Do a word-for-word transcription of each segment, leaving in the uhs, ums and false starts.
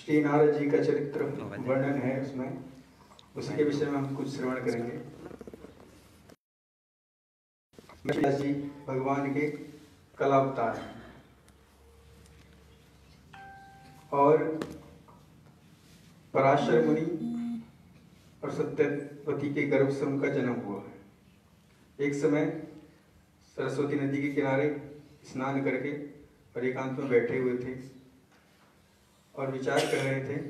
श्री नारद जी का चरित्र वर्णन है उसमें, उसी के विषय में हम कुछ श्रवण करेंगे। जी भगवान के कलावतार हैं और पराशर मुनि और सत्यवती के गर्भ से उनका जन्म हुआ है। एक समय सरस्वती नदी के किनारे स्नान करके और एकांत में बैठे हुए थे और विचार कर रहे थे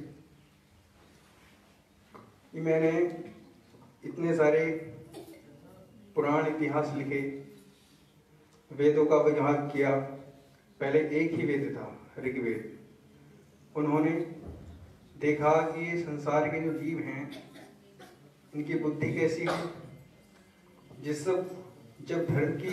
कि मैंने इतने सारे पुराण इतिहास लिखे, वेदों का विभाग किया। पहले एक ही वेद था, ऋग्वेद। उन्होंने देखा कि संसार के जो जीव हैं इनकी बुद्धि कैसी है। जिस सब जब धर्म की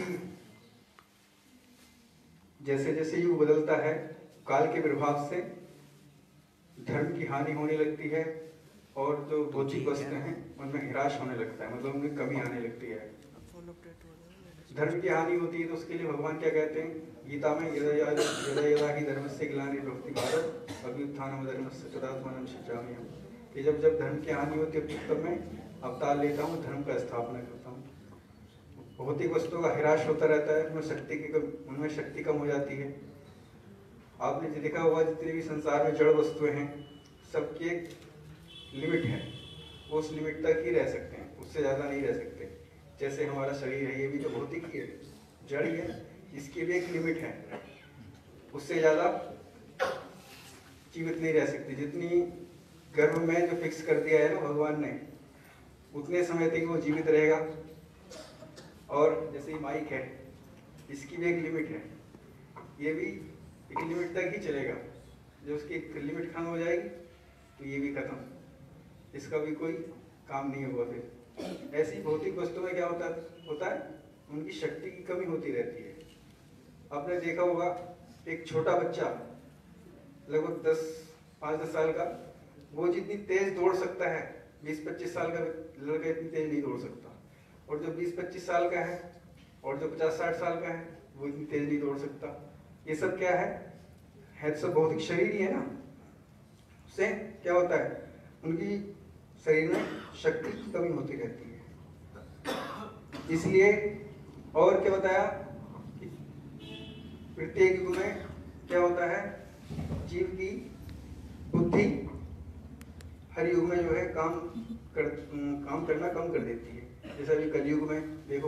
जैसे जैसे युग बदलता है, काल के प्रभाव से धर्म की हानि होने लगती है और जो भौतिक वस्तुएं हैं उनमें हिराश होने लगता है, मतलब उनमें कमी आने लगती है। धर्म की हानि होती है तो उसके लिए भगवान क्या कहते हैं गीता में, यदा यदा यदा ही धर्मस्य ग्लानिर्भवति भारत अभ्युत्थानम धर्मस्य तदात्मानं सृजामि। कि जब जब धर्म की हानि होती है तब मैं अवतार लेता हूँ, धर्म का स्थापना करता हूँ। भौतिक वस्तुओं का हिराश होता रहता है, उनमें शक्ति की उनमें शक्ति कम हो जाती है। आपने देखा होगा जितने भी संसार में जड़ वस्तुएं हैं सबकी एक लिमिट है, वो उस लिमिट तक ही रह सकते हैं, उससे ज़्यादा नहीं रह सकते। जैसे हमारा शरीर है, ये भी तो भौतिक ही है, जड़ ही है, इसकी भी एक लिमिट है, उससे ज़्यादा जीवित नहीं रह सकती। जितनी गर्भ में जो फिक्स कर दिया है ना भगवान ने, उतने समय तक वो जीवित रहेगा। और जैसे ही माइक है, इसकी भी एक लिमिट है, ये भी एक लिमिट तक ही चलेगा। जब उसकी एक लिमिट खत्म हो जाएगी तो ये भी खत्म, इसका भी कोई काम नहीं होगा। फिर ऐसी भौतिक वस्तु में क्या होता होता है उनकी शक्ति की कमी होती रहती है। आपने देखा होगा एक छोटा बच्चा लगभग दस पाँच दस साल का, वो जितनी तेज दौड़ सकता है बीस पच्चीस साल का लड़का इतनी तेज नहीं दौड़ सकता। और जो बीस पच्चीस साल का है और जो पचास साठ साल का है वो इतनी तेज नहीं दौड़ सकता। ये सब क्या है है तो सब भौतिक शरीर ही है ना। उससे क्या होता है उनकी शरीर में शक्ति की कमी होती रहती है। इसलिए और क्या बताया कि प्रत्येक युग में क्या होता है, जीव की बुद्धि हर युग में जो है काम कर काम करना कम कर देती है। जैसे अभी कलयुग में देखो,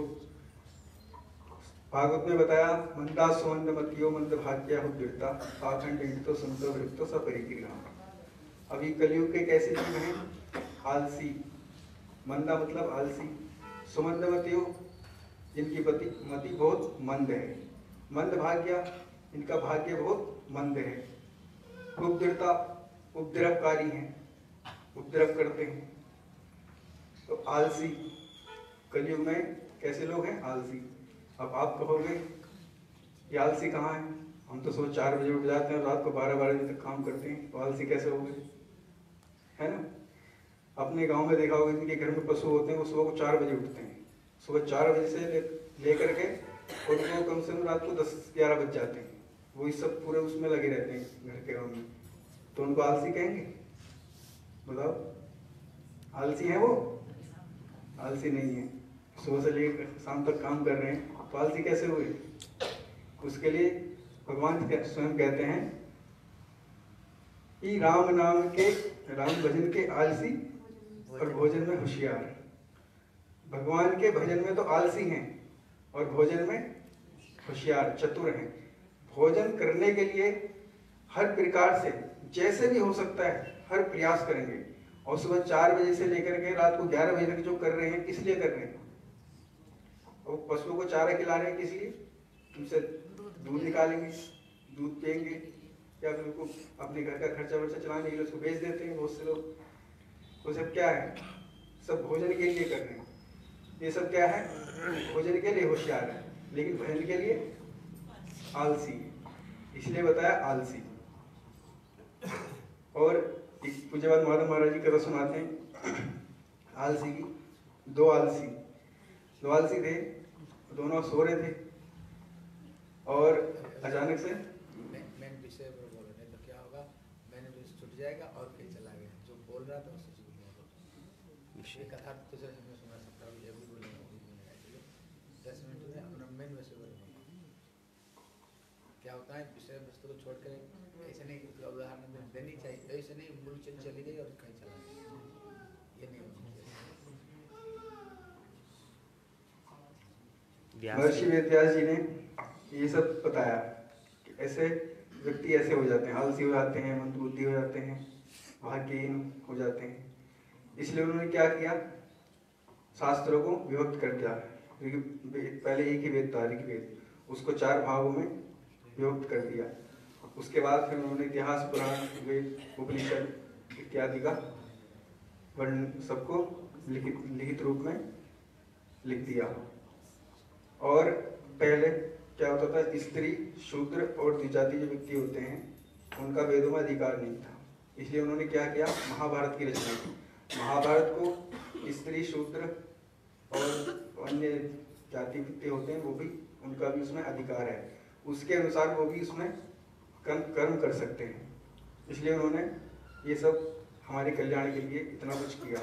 भागवत में बताया मंदा सुमंद मतियो मंद भाग्या हुद्दीर्ता पाखंड इंडितो संतो वृत्तो सपरिक्रिया। अभी कलयुग के कैसे जीव हैं, आलसी। मंदा मतलब आलसी, सुमंद मतियो जिनकी मति मति बहुत मंद है, मंद भाग्या इनका भाग्य बहुत मंद है, उपद्रवता उपद्रवकारी हैं, उपद्रव करते हैं। तो आलसी कलयुग में कैसे लोग हैं, आलसी। अब आप कहोगे ये आलसी कहाँ है, हम तो सुबह चार बजे उठ जाते हैं, रात को बारह बारह बजे तक काम करते हैं, तो आलसी कैसे हो गए, है ना। अपने गांव में देखा होगा जिनके घर में पशु होते हैं वो सुबह को चार बजे उठते हैं, सुबह चार बजे से ले, ले करके उनको कम से कम रात को दस ग्यारह बज जाते हैं, वो इस सब पूरे उसमें लगे रहते हैं घर के काम में। तो उनको आलसी कहेंगे, बताओ आलसी है वो, आलसी नहीं है। सुबह से लेकर शाम तक काम कर रहे हैं, तो आलसी कैसे हुए। उसके लिए भगवान स्वयं कहते हैं कि राम नाम के राम भजन के आलसी और भोजन में होशियार। भगवान के भजन में तो आलसी हैं और भोजन में होशियार चतुर हैं। भोजन करने के लिए हर प्रकार से जैसे भी हो सकता है हर प्रयास करेंगे, और सुबह चार बजे से लेकर के रात को ग्यारह बजे तक जो कर रहे हैं किस लिए कर रहे हैं, और पशुओं को चारा खिला रहे हैं किस लिए, उनसे दूध निकालेंगे, दूध पिएंगे, या फिर उनको अपने घर का खर्चा वर्चा चलाने के लिए उसको बेच देते हैं बहुत से लोग। तो सब क्या है, सब भोजन के लिए कर रहे हैं। ये सब क्या है, भोजन के लिए होशियार है लेकिन भजन के लिए आलसी, इसलिए बताया आलसी। और एक पूज्यपाद माधव महाराज जी कथा सुनाते हैं आलसी की। दो आलसी दो आलसी थे, दोनों सो रहे थे और अचानक से मेन विषय पर बोलो, नहीं तो क्या होगा। मैंने भी छोटी जाएगा और फिर चला गया, जो बोल रहा था उससे जुड़ गया। ये कथा तो जैसे मैं सुना सकता हूँ, ये भी बोलेगा, वो भी बोलेगा, चलो दस मिनट में अपना मेन वैसे बोलेगा। क्या होता है विषय वस्तु को छोड़कर ऐसे नहीं, उसका उदाहरण देनी चाहिए, ऐसे नहीं मूल चल चली गई और कहीं चला गया, ये नहीं होना चाहिए। महर्षि वेदव्यास जी ने ये सब बताया कि ऐसे व्यक्ति ऐसे हो जाते हैं, आलसी हो जाते हैं, मंदबुद्धि हो जाते हैं, भाग्यहीन हो जाते हैं। इसलिए उन्होंने क्या किया, शास्त्रों को विभक्त कर दिया। पहले एक ही वेद था, ऋग्वेद, उसको चार भागों में विभक्त कर दिया। उसके बाद फिर उन्होंने इतिहास, पुराण, वेद, उपनिषद इत्यादि का वर्णन सबको लिखित लिखित रूप में लिख दिया। और पहले क्या होता था, स्त्री, शूद्र और द्विजाति जो व्यक्ति होते हैं उनका वेदों में अधिकार नहीं था। इसलिए उन्होंने क्या किया, महाभारत की रचना की। महाभारत को स्त्री, शूद्र और अन्य जाति व्यक्ति होते हैं वो भी, उनका भी उसमें अधिकार है, उसके अनुसार वो भी उसमें कर्म कर्म कर सकते हैं। इसलिए उन्होंने ये सब हमारे कल्याण के लिए इतना कुछ किया।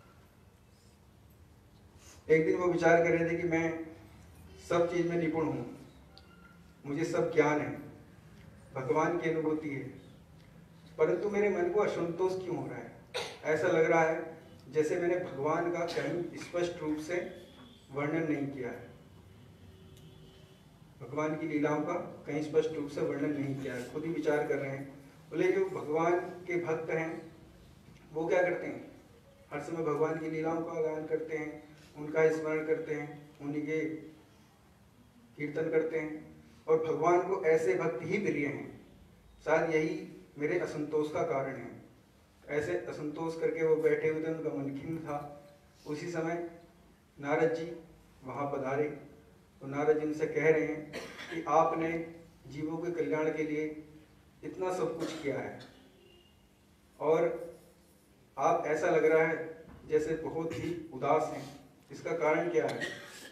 एक दिन वो विचार कर रहे थे कि मैं सब चीज में निपुण हूँ, मुझे सब ज्ञान है, भगवान की अनुभूति है, परंतु मेरे मन को असंतोष क्यों हो रहा है। ऐसा लग रहा है जैसे मैंने भगवान का कहीं स्पष्ट रूप से वर्णन नहीं किया है, भगवान की लीलाओं का कहीं स्पष्ट रूप से वर्णन नहीं किया है। खुद ही विचार कर रहे हैं, बोले जो भगवान के भक्त हैं वो क्या करते हैं, हर समय भगवान की लीलाओं का गायन करते हैं, उनका स्मरण करते हैं, उन्हीं के कीर्तन करते हैं, और भगवान को ऐसे भक्त ही प्रिय हैं। शायद यही मेरे असंतोष का कारण है। ऐसे असंतोष करके वो बैठे हुए थे, उनका मन खिन्न था। उसी समय नारद जी वहाँ पधारे, तो नारद जी उनसे कह रहे हैं कि आपने जीवों के कल्याण के लिए इतना सब कुछ किया है और आप, ऐसा लग रहा है जैसे बहुत ही उदास हैं, इसका कारण क्या है।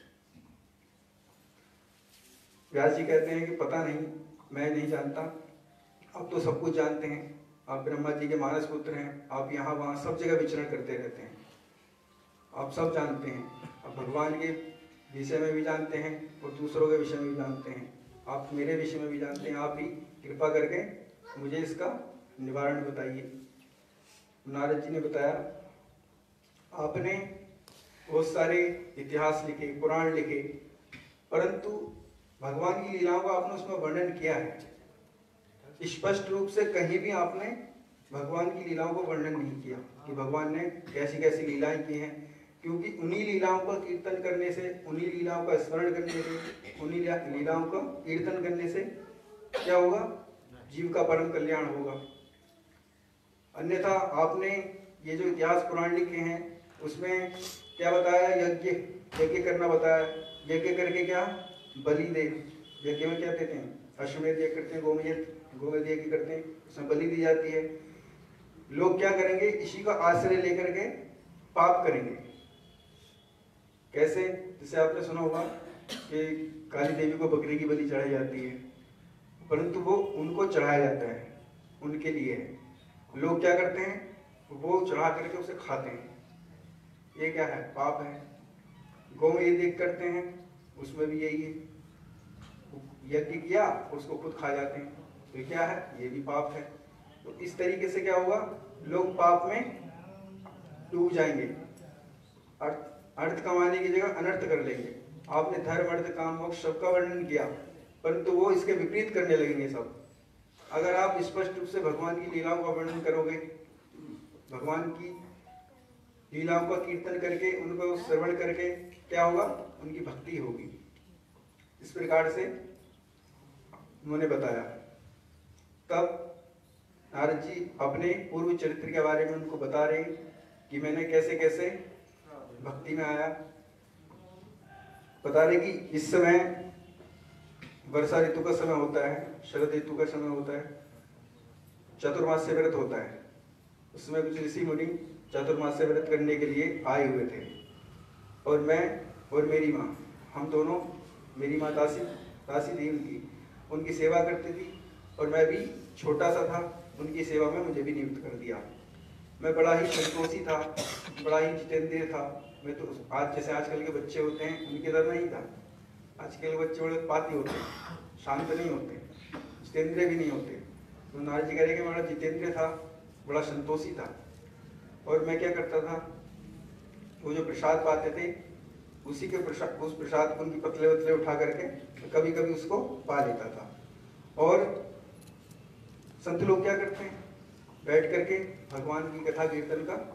व्यास जी कहते हैं कि पता नहीं, मैं नहीं जानता, आप तो सब कुछ जानते हैं, आप ब्रह्मा जी के मानस पुत्र हैं, आप यहाँ वहाँ सब जगह विचरण करते रहते हैं, आप सब जानते हैं, आप भगवान के विषय में भी जानते हैं और दूसरों के विषय में भी जानते हैं, आप मेरे विषय में भी जानते हैं, आप ही कृपा करके मुझे इसका निवारण बताइए। नारद जी ने बताया, आपने बहुत सारे इतिहास लिखे, पुराण लिखे, परंतु भगवान की लीलाओं का आपने उसमें वर्णन किया है, स्पष्ट रूप से कहीं भी आपने भगवान की लीलाओं को वर्णन नहीं किया कि भगवान ने कैसी कैसी लीलाएं की हैं, क्योंकि उन्हीं लीलाओं का कीर्तन करने से, उन्हीं लीलाओं का स्मरण करने से, उन्हीं लीलाओं का कीर्तन करने से क्या होगा, जीव का परम कल्याण होगा। अन्यथा आपने ये जो इतिहास पुराण लिखे हैं उसमें क्या बताया, यज्ञ यज्ञ करना बताया, यज्ञ करके क्या बलि दे, यज्ञ में क्या देते हैं, अश्वमेध यज्ञ करते हैं, गोमेध गोमेध यज्ञ करते हैं, उसमें बलि दी जाती है। लोग क्या करेंगे, इसी का आश्रय लेकर के पाप करेंगे। कैसे, जैसे आपने सुना होगा कि काली देवी को बकरी की बलि चढ़ाई जाती है, परंतु वो उनको चढ़ाया जाता है, उनके लिए है। लोग क्या करते हैं, वो चढ़ा करके उसे खाते हैं, ये क्या है, पाप है। गोमेध यज्ञ करते हैं, उसमें भी यही है, यज्ञ किया उसको खुद खा जाते हैं, तो क्या है, ये भी पाप है। तो इस तरीके से क्या होगा, लोग पाप में डूब जाएंगे, अर्थ अर्थ कमाने की जगह अनर्थ कर लेंगे। आपने धर्म, अर्थ, काम, मोक्ष सबका वर्णन किया, परंतु वो इसके विपरीत करने लगेंगे सब। अगर आप स्पष्ट रूप से भगवान की लीलाओं का वर्णन करोगे, भगवान की लीलाओं का कीर्तन करके, उनको श्रवण करके क्या होगा, उनकी भक्ति होगी। इस प्रकार से उन्होंने बताया। तब नारद जी अपने पूर्व चरित्र के बारे में उनको बता रहे कि मैंने कैसे कैसे भक्ति में आया। बता रहे कि इस समय वर्षा ऋतु का समय होता है, शरद ऋतु का समय होता है, चतुर्मास से व्रत होता है। उसमें कुछ ऋषि मुनि चतुर्मास से व्रत करने के लिए आए हुए थे, और मैं और मेरी माँ, हम दोनों, मेरी माँ दासी दासी थी उनकी, उनकी सेवा करती थी, और मैं भी छोटा सा था, उनकी सेवा में मुझे भी नियुक्त कर दिया। मैं बड़ा ही संतोषी था, बड़ा ही जितेंद्रिय था। मैं तो आज जैसे आजकल के बच्चे होते हैं उनकी तरह नहीं था। आजकल के बच्चे बड़े उत्पाती होते हैं, शांत नहीं होते, जितेंद्रिय भी नहीं होते। तो नारद जी कह रहे कि मैं बड़ा जितेंद्रिय था, बड़ा संतोषी था। और मैं क्या करता था, वो जो प्रसाद पाते थे उसी के प्रसाद उस प्रसाद को उनकी पतले पतले उठा करके कभी कभी उसको पा लेता था। और संत लोग क्या करते हैं, बैठ करके भगवान की कथा कीर्तन का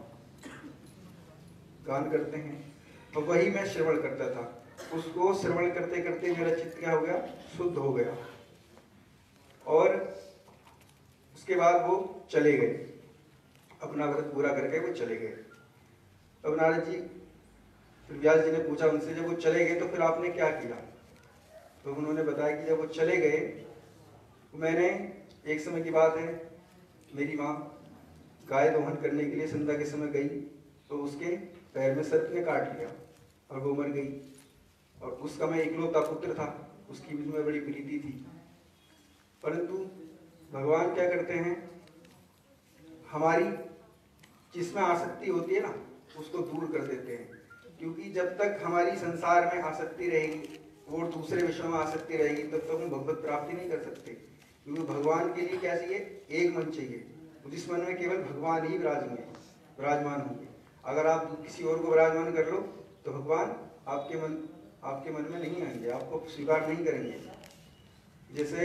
गान करते हैं, तो वही मैं श्रवण करता था। उसको श्रवण करते करते मेरा चित्त क्या हो गया, शुद्ध हो गया। और उसके बाद वो चले गए, अपना व्रत पूरा करके वो चले गए। अब नारद जी फिर व्यास जी ने पूछा उनसे, जब वो चले गए तो फिर आपने क्या किया? तो उन्होंने बताया कि जब वो चले गए तो मैंने, एक समय की बात है, मेरी माँ गाय दोहन करने के लिए संध्या के समय गई तो उसके पैर में सर्प ने काट लिया और वो मर गई। और उसका मैं इकलौता पुत्र था, उसकी भी में बड़ी प्रीति थी। परंतु भगवान क्या करते हैं, हमारी जिसमें आसक्ति होती है ना उसको दूर कर देते हैं। क्योंकि जब तक हमारी संसार में आसक्ति रहेगी और दूसरे विषयों में आसक्ति रहेगी तब तक हम भगवत प्राप्ति नहीं कर सकते। क्योंकि भगवान के लिए क्या चाहिए, एक मन चाहिए, जिस मन में केवल भगवान ही विराजेंगे, विराजमान होंगे। अगर आप किसी और को विराजमान कर लो तो भगवान आपके मन आपके मन में नहीं आएंगे, आपको स्वीकार नहीं करेंगे। जैसे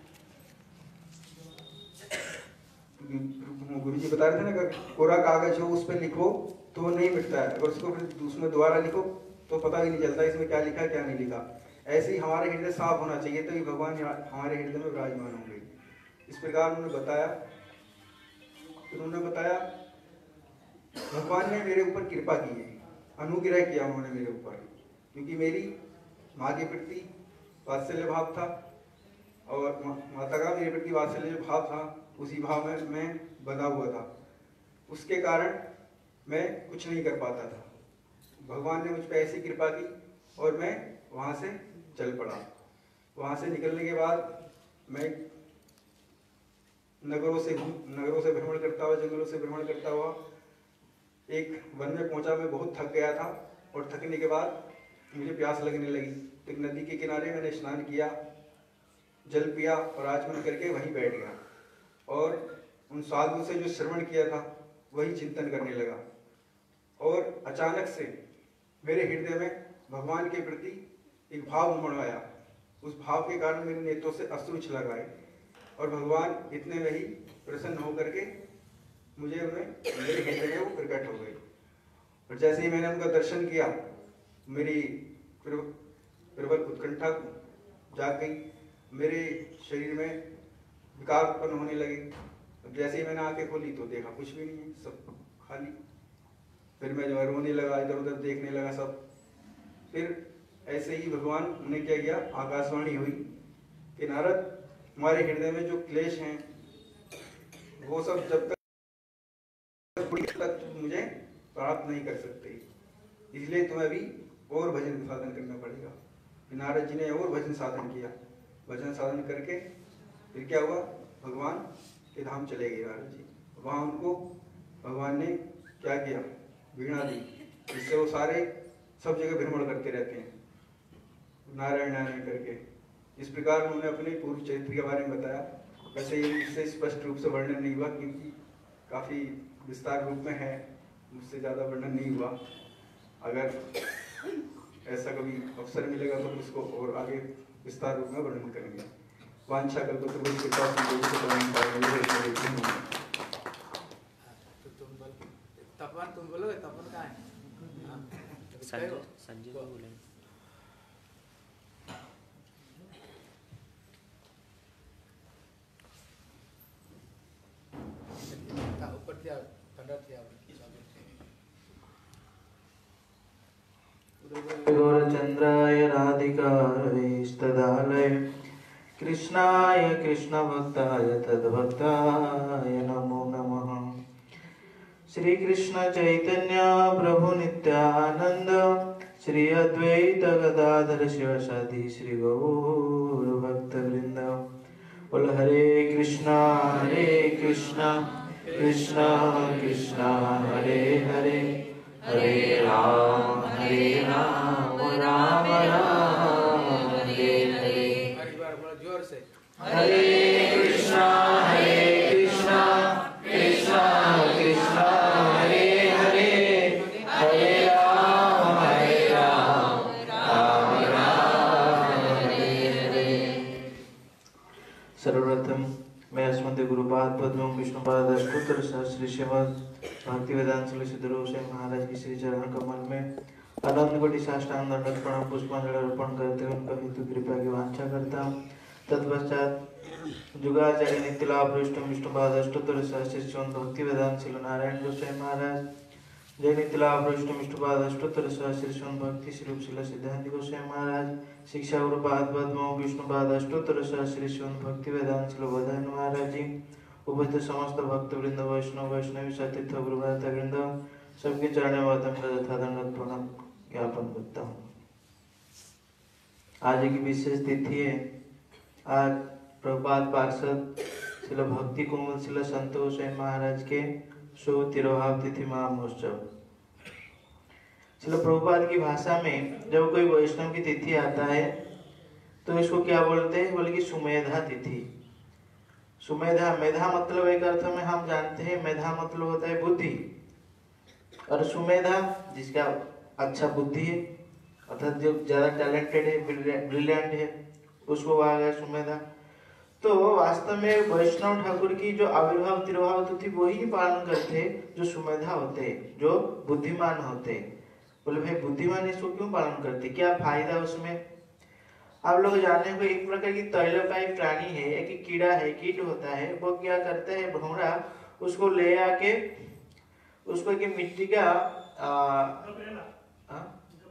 गुरु जी बता रहे थे ना, कोरा कागज हो उस पर लिखो तो वो नहीं मिटता है, अगर उसको फिर उसमें दोबारा लिखो तो पता भी नहीं चलता इसमें क्या लिखा क्या नहीं लिखा। ऐसे ही हमारे हृदय साफ होना चाहिए तभी तो भगवान हमारे हृदय में विराजमान होंगे। इस प्रकार उन्होंने बताया। फिर उन्होंने बताया भगवान ने मेरे ऊपर कृपा की है, अनुग्रह किया उन्होंने मेरे ऊपर, क्योंकि मेरी माँ के प्रति वात्सल्य भाव था और माता का मेरे प्रति वात्सल्य जो भाव था उसी भाव में मैं बंधा हुआ था। उसके कारण मैं कुछ नहीं कर पाता था। भगवान ने मुझ पर ऐसी कृपा की और मैं वहाँ से चल पड़ा। वहाँ से निकलने के बाद मैं नगरों से नगरों से भ्रमण करता हुआ, जंगलों से भ्रमण करता हुआ एक वन में पहुंचा। मैं बहुत थक गया था और थकने के बाद मुझे प्यास लगने लगी। तो एक नदी के किनारे मैंने स्नान किया, जल पिया और आचमन करके वहीं बैठ गया और उन साधुओं से जो श्रवण किया था वही चिंतन करने लगा। और अचानक से मेरे हृदय में भगवान के प्रति एक भाव उमड़ आया। उस भाव के कारण मेरे नेत्रों से अश्रु छलक आए और भगवान इतने में ही प्रसन्न होकर के मुझे उन्हें मेरे हृदय में वो प्रकट हो गए। और जैसे ही मैंने उनका दर्शन किया मेरी प्रबल उत्कंठा जाग गई, मेरे शरीर में विकार उत्पन्न होने लगे। जैसे ही मैंने आंखें खोली तो देखा कुछ भी नहीं है, सब खाली। फिर मैं जो है रोने लगा, इधर उधर देखने लगा सब। फिर ऐसे ही भगवान ने क्या किया, आकाशवाणी हुई कि नारद तुम्हारे हृदय में जो क्लेश हैं वो सब जब तक तक मुझे प्राप्त नहीं कर सकते, इसलिए तुम्हें अभी और भजन साधन करना पड़ेगा। नारद जी ने और भजन साधन किया। भजन साधन करके फिर क्या हुआ, भगवान के धाम चले गए नारद जी। वहाँ उनको भगवान ने क्या किया, वीणा दी, जिससे वो सारे सब जगह भ्रमण करते रहते हैं नारायण नारायण करके। इस प्रकार उन्होंने अपने पूर्व चरित्र के बारे में बताया। वैसे इससे स्पष्ट रूप से वर्णन नहीं हुआ क्योंकि काफ़ी विस्तार रूप में है, मुझसे ज़्यादा वर्णन नहीं हुआ। अगर ऐसा कभी अवसर मिलेगा तो उसको और आगे विस्तार रूप में वर्णन करेंगे। वांछा कल्पतरुभ्यश्च कृपा तपन तुम बोलोगे, तपन कहाँ है? संजय संजय को बोलेंगे। ऊपर क्या ठंडा क्या गौरचंद्राय राधिकास्तदालय कृष्णाय कृष्णभक्ताय तद्भक्ताय नमो नमः। श्री कृष्ण चैतन्य प्रभु नित्यानंद श्री अद्वैत गदाधर शिवसादि श्री गौर भक्त वृंद। बोल हरे कृष्णा हरे कृष्णा कृष्णा कृष्णा हरे हरे हरे राम हरे राम राम राम हरे हरे। एक बार बड़ा जोर से हरे कृष्णा हरे कृष्णा कृष्णा कृष्णा हरे हरे हरे राम हरे राम राम राम हरे हरे। सर्वप्रथम मैं अस्मद् गुरुपाद पद्म विष्णुपाद अष्टोत्तर सहस्री श्रीमद् भक्तिवेदांत तुलसीधर गोस्वामी महाराज की श्री चरण कमल में अनंत कोटि साष्टांग दंडवत प्रणाम पुष्पांजलि अर्पण करते हुए उनका हेतु कृपा की वांछा करता हूँ। तत्पश्चात जुगाचार्य नित्यलाभ विष्णु विष्णुपाद अष्टोत्तर सहस्री श्रीमद् भक्तिवेदांत श्री नारायण गोस्वामी महाराज जय नित्यलाभ विष्णु विष्णुपाद अष्टोत्तर सहस्री श्रीमद् भक्ति श्री रूप शिला सिद्धांत गोस्वामी महाराज शिक्षा गुरुपाद पद्म विष्णुपाद अष्टोत्तर सहस्री श्रीमद् भक्तिवेदांत श्री बधान महाराज जी उपस्थित समस्त भक्त वृंद वैष्णव वैष्णवी सतीर्थ गुरु भ्राता वृंद सबके चरणों में यथा दंडवत प्रणाम ज्ञापन करता हूँ। आज की विशेष तिथि है। आज प्रभुपाद पार्षद श्रील भक्ति कुमुद श्रील संत गोस्वामी महाराज के सौ तिरोभाव तिथि महामहोत्सव। श्रील प्रभुपाद की भाषा में जब कोई वैष्णव की तिथि आता है तो इसको क्या बोलते हैं? बोले कि सुमेधा तिथि। सुमेधा, मेधा मतलब एक अर्थ में हम जानते हैं मेधा मतलब होता है बुद्धि, और सुमेधा जिसका अच्छा बुद्धि है अर्थात जो ज्यादा टैलेंटेड है ब्रिलियंट है उसको कहा गया सुमेधा। तो वास्तव में वैष्णव ठाकुर की जो आविर्भाव तिरुभाव तिथि वो ही पालन करते हैं जो सुमेधा होते हैं, जो बुद्धिमान होते हैं। बोले भाई बुद्धिमान इसको क्यों पालन करते, क्या फायदा उसमें? आप लोग जाने को एक प्रकार की तैलपाई प्राणी है, एक कीड़ा है, कीट होता है। वो क्या करता है भौरा उसको ले आके उसको की मिट्टी का आ, आ,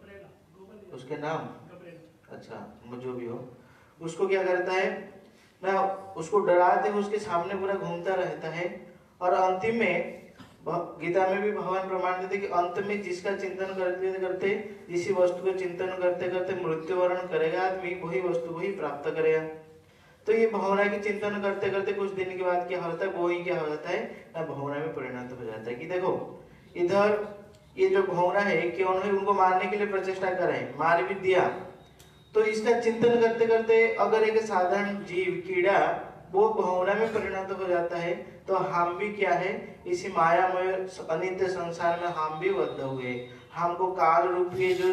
उसके नाम अच्छा जो भी हो उसको क्या करता है ना उसको डराते हुए उसके सामने पूरा घूमता रहता है। और अंतिम में गीता में भी भगवान प्रमाण देते कि अंत में जिसका चिंतन करते करते जिस वस्तु को चिंतन करते करते मृत्यु वर्ण करेगा आदमी वही वस्तु को ही प्राप्त करेगा। तो ये भौरा की चिंतन करते करते कुछ दिन के बाद क्या होता है, वो ही क्या हो जाता है ना भौरा में परिणत हो जाता है। कि देखो इधर ये जो भौरा है कि उन्होंने उनको मारने के लिए प्रचेष्टा करे, मार भी दिया, तो इसका चिंतन करते करते अगर एक साधारण जीव कीड़ा वो भौरा में परिणत हो जाता है तो हम भी क्या है इसी मायामय अनित्य संसार में हम भी बद्ध हुए। हमको काल रूपी जो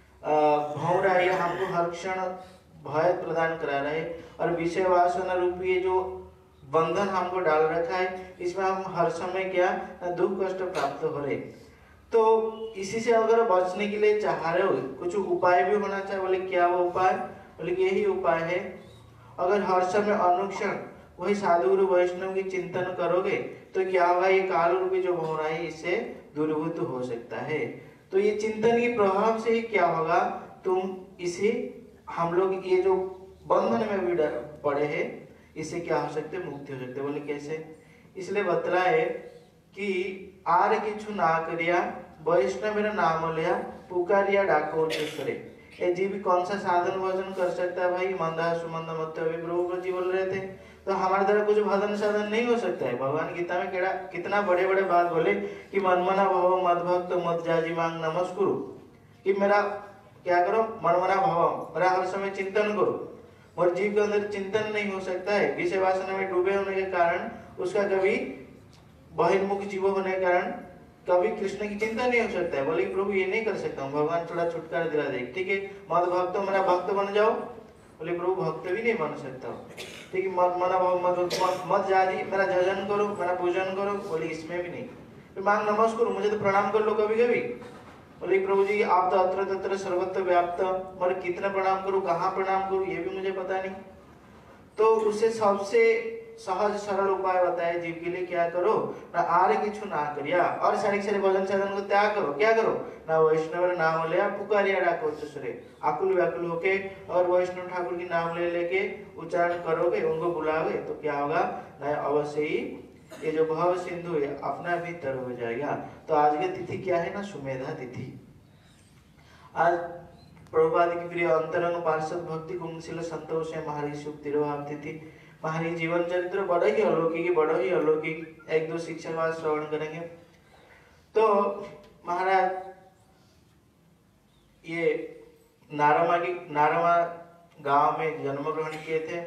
भौरा है हमको हर क्षण भय प्रदान करा रहे और विषय वासना रूपी जो बंधन हमको डाल रखा है इसमें हम हर समय क्या दुख कष्ट प्राप्त हो रहे। तो इसी से अगर बचने के लिए चाह रहे हो कुछ उपाय भी होना चाहिए। बोले क्या वो उपाय? बोले यही उपाय है, अगर हर समय अनुक्षण वही साधु गुरु वैष्णव की चिंतन करोगे तो क्या होगा ये काल रूपी जो भौरा है इससे दूरीभूत हो सकता है। तो ये चिंतन के प्रभाव से ही क्या होगा तुम इसे हम लोग ये जो बंधन में भी पड़े हैं इससे क्या हो सकते मुक्ति हो सकते। बोले कैसे? इसलिए बतलाए कि आर किछु ना करिया वैष्णव मेरा नाम लिया पुकारिया डाको करे। ये जीव कौन सा साधन भजन कर सकता है भाई? मंदा सुमंदा मत अभी प्रभु जी बोल रहे थे तो हमारे द्वारा कुछ भजन साधन नहीं हो सकता है। भगवान गीता में केड़ा कितना बड़े बड़े बात बोले कि मनमना भव मद भक्त मत जाजी मांग नमस्कुरु, कि मेरा क्या करो मनमना भव मेरा हर समय चिंतन करो। और जीव के अंदर चिंतन नहीं हो सकता है, विषय वासना में डूबे होने के कारण उसका कभी बहिर्मुख जीव होने के कारण कभी कृष्ण की चिंता नहीं हो सकता है। बोले प्रभु ये नहीं कर सकता हूँ, भगवान थोड़ा छुटकारा दिला दे। ठीक है मत भक्त मेरा भक्त बन जाओ। बोले प्रभु भक्त भी नहीं बन सकता हूँ। ठीक है मत मना भाव मत मत जाजी मेरा जजन करो मेरा पूजन करो। बोले इसमें भी नहीं। फिर मांग नमस्कार मुझे तो प्रणाम कर लो कभी कभी। बोले प्रभु जी आप तो अत्र तत्र सर्वत्र व्याप्त, मगर कितना प्रणाम करूं कहाँ प्रणाम करूं ये भी मुझे पता नहीं। तो उसे सबसे सहज सरल उपाय बताया जीव के लिए क्या करो ना आरे किछु ना करिया और सारे सारे भजन साधन को त्याग करो। क्या करो ना वैष्णव नाम ले पुकारिया डाको सुरे आकुल व्याकुल होके और वैष्णव ठाकुर की नाम ले लेके उच्चारण करोगे उनको बुलाओगे तो क्या होगा ना अवश्य ही ये जो भाव सिंधु है अपना भी तर हो जाएगा। तो आज की तिथि क्या है ना सुमेधा तिथि। आज प्रभुपाद की प्रिय अंतरंग पार्षद भक्ति कुंभशील संतोष है महाराज तिरुभाव तिथि। महाराज जीवन चरित्र बड़ा ही अलौकिक बड़ा ही अलौकिक। एक दो शिक्षा का श्रवण करेंगे। तो महाराज ये नारमा की नारमा गांव में जन्म ग्रहण किए थे।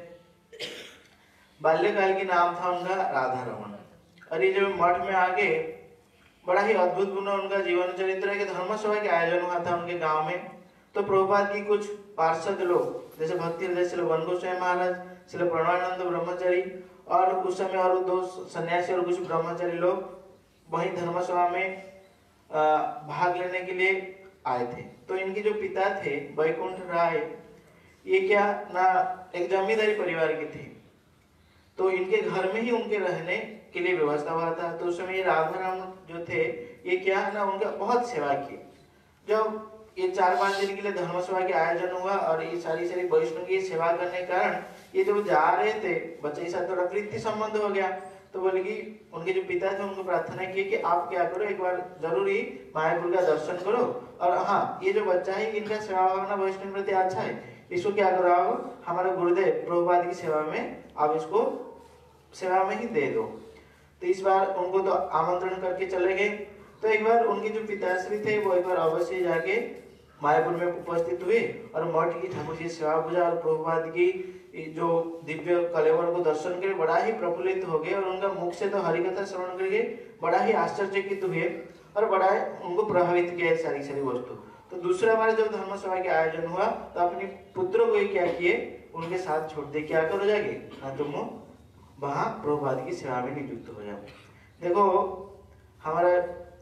बाल्यकाल की नाम था उनका राधा रमन। और ये जब मठ में आगे बड़ा ही अद्भुत पूर्ण उनका जीवन चरित्र है कि धर्मसभा के आयोजन हुआ था उनके गांव में। तो प्रभुपाद की कुछ पार्षद लोग जैसे भक्ति हृदय श्री वन गोस्वामी महाराज, श्री प्रणवानंद ब्रह्मचारी और उस समय और दो सन्यासी और कुछ ब्रह्मचारी लोग वही धर्मसभा में भाग लेने के लिए आए थे। तो इनके जो पिता थे वैकुंठ राय, ये क्या ना एक जमींदारी परिवार के थे। तो इनके घर में ही उनके रहने के लिए व्यवस्था हुआ था। तो उस समय ये राधा राम जो थे ये क्या ना उनका बहुत सेवा की। जब ये चार पांच दिन के लिए धर्मसभा के आयोजन हुआ और ये सारी सारी वैष्णव की सेवा करने के कारण ये जब जा रहे थे बच्चे के साथ थोड़ा प्रीति संबंध हो गया। तो बोले कि उनके जो पिता थे उनको प्रार्थना की कि आप क्या करो, एक बार जरूर ही मायापुर का दर्शन करो और हाँ ये जो बच्चा है इनका सेवा भावना वैष्णव प्रति अच्छा है, इसको क्या करो आप हमारे गुरुदेव प्रभुपाद की सेवा में आप इसको सेवा में ही दे दो। तो इस बार उनको तो आमंत्रण करके चले गए। तो एक बार उनके जो पिताश्री थे वो एक बार अवश्य जाके मायापुर में उपस्थित हुए और मठ की ठाकुर जी सेवा पूजा और प्रभुपाद की जो दिव्य कलेवर को दर्शन करके बड़ा ही प्रफुल्लित हो गए और उनका मुख से तो हरिकथा श्रवण करके बड़ा ही आश्चर्यचकित हुए और बड़ा उनको प्रभावित किया सारी सारी वस्तु। तो दूसरा बार जब धर्मसभा के आयोजन हुआ तो अपने पुत्रों को क्या किए उनके साथ छोड़ दे, क्या करो जाके ना तुम वहां प्रभुपाद की सेवा में नियुक्त हो जाओ। देखो हमारा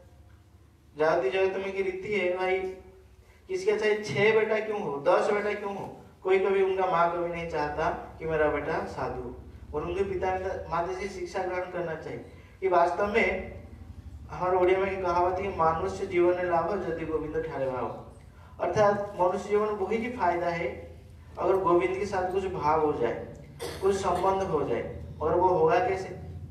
जाति जगत में की रीति है भाई, किसके चाहे छह बेटा क्यों हो, दस बेटा क्यों हो, कोई कभी उनका माँ कभी नहीं चाहता कि मेरा बेटा साधु और उनके पिता माता से शिक्षा ग्रहण करना चाहिए। कि वास्तव में हमारे ओडिया में कहावत है मनुष्य जीवन लाभ यदि गोविंद ठारे भाव, अर्थात मनुष्य जीवन वही की फायदा है अगर गोविंद के साथ कुछ भाव हो जाए, कुछ संबंध हो जाए। और वो होगा कैसे?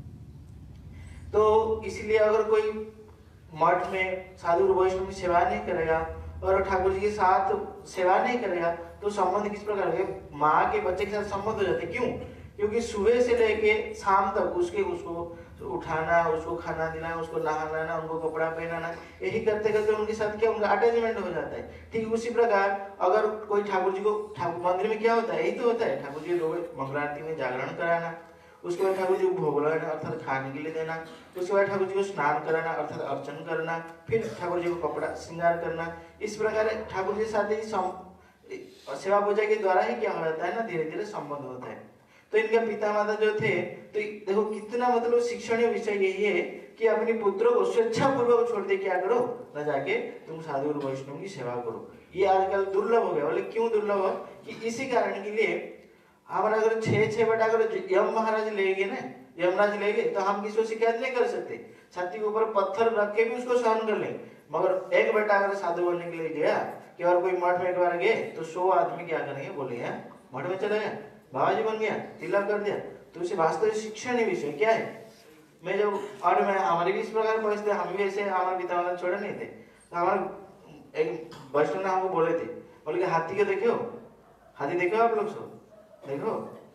तो इसलिए अगर कोई मठ में साधु वैष्णव की सेवा नहीं करेगा और ठाकुर जी के साथ सेवा नहीं करेगा तो संबंध किस प्रकार के माँ के बच्चे के साथ संबंध हो जाते। क्यों? क्योंकि सुबह से लेके शाम तक उसके उसको उठाना, उसको खाना देना, उसको नहाना, उनको कपड़ा पहनाना, यही करते करते उनके साथ क्या उनका अटैचमेंट हो जाता है। ठीक उसी प्रकार अगर कोई ठाकुर जी को ठाकुर मंदिर में क्या होता है, यही तो होता है ठाकुर जी रोज मंगल आरती में जागरण कराना, उसके बाद ठाकुर जी को भोग लगाना अर्थात खाने के लिए देना, उसके बाद ठाकुर जी को स्नान कराना अर्थात अर्चन करना, फिर ठाकुर जी को कपड़ा श्रृंगार करना। इस प्रकार ठाकुर जी के साथ ही सेवा पूजा के द्वारा ही क्या हो जाता है ना धीरे धीरे संबंध होता है। तो इनके पिता माता जो थे तो देखो कितना मतलब शिक्षणीय विषय यही है कि अपने पुत्रों को स्वेच्छा पूर्वक छोड़ दे, क्या करो न जाके तुम साधु और वैष्णव की सेवा करो। ये आजकल दुर्लभ हो गया। बोले क्यों दुर्लभ हो? कि इसी कारण के लिए हमारा अगर छह छह बेटा अगर यम महाराज ले गए ना, यमराज ले गए तो हम किसी को शिकायत नहीं कर सकते, छाती के ऊपर पत्थर रख के भी उसको सहन कर लें। मगर एक बेटा अगर साधु बनने के लिए गया कि और कोई मठ में एक बार गए तो सौ आदमी क्या करेंगे, बोले हैं मठ में चले गए, बाबा जी बन गया, तिलक कर दिया। तो इसे वास्तविक शिक्षण विषय क्या है? मैं जब और मैं हमारे भी इस प्रकार परिस्थिति, हम भी ऐसे हमारे पिता माता छोड़े नहीं थे। तो हमारे एक वैष्णव ने हमको बोले थे, बोले कि हाथी को देखो, हाथी देखो आप लोग सब देखो।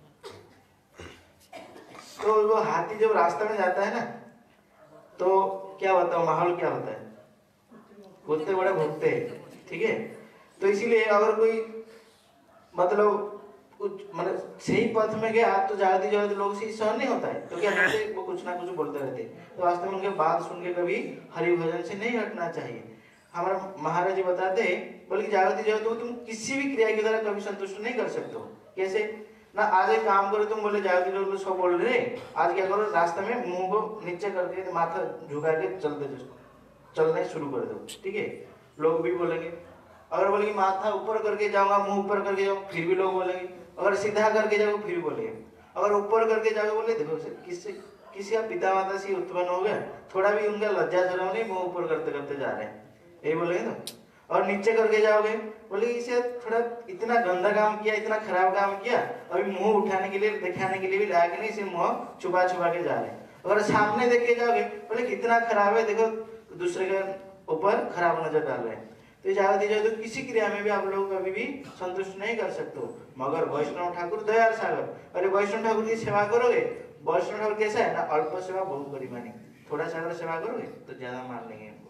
तो वो हाथी जब रास्ते में जाता है ना तो क्या होता है, माहौल क्या होता है, कुत्ते बड़े भूखते हैं, ठीक है। तो इसीलिए अगर कोई मतलब मतलब सही पथ में गया तो जाते जाते लोग से सहन नहीं होता है तो क्या करते, वो कुछ ना कुछ बोलते रहते। तो वास्तव में उनके बात सुन के कभी हरि भजन से नहीं हटना चाहिए। हमारा महाराज जी बताते हैं, बोले जागृति जाओ तो तुम किसी भी क्रिया के द्वारा कभी संतुष्ट नहीं कर सकते हो। कैसे ना, आज एक काम करो तुम, बोले जागृति जाओ सब बोल रहे, आज क्या करो रास्ते में मुंह को नीचे करके माथा झुका के चलते चलने शुरू कर दो, ठीक है। लोग भी बोलेंगे। अगर बोलेंगे माथा ऊपर करके जाऊंगा, मुंह ऊपर करके जाऊँ, फिर भी लोग बोलेंगे। अगर सीधा करके जाओ फिर बोलेंगे। अगर ऊपर करके जाओ बोले देखो किससे किसी का पिता माता से उत्पन्न हो गया, थोड़ा भी उनका लज्जा शर्म नहीं, मुंह ऊपर करते करते जा रहे हैं, यही बोलेंगे ना। और नीचे करके जाओगे बोले इसे थोड़ा इतना गंदा काम किया, इतना खराब काम किया, अभी मुंह उठाने के लिए दिखाने के लिए भी लायक नहीं, इसे मुंह छुपा छुपा के जा रहे हैं। अगर सामने देख के जाओगे बोले कितना खराब है, देखो दूसरे के ऊपर खराब नजर डाल रहे हैं। तो जागृत ज्योति तो किसी क्रिया में भी आप लोग कभी भी संतुष्ट नहीं कर सकते हो। मगर वैष्णव ठाकुर दयाल सागर, अरे वैष्णव ठाकुर की सेवा करोगे, वैष्णव ठाकुर कैसा है ना, अल्प सेवा बहुत बड़ी मानी, थोड़ा सा अगर सेवा करोगे तो ज्यादा मान लेंगे इनको।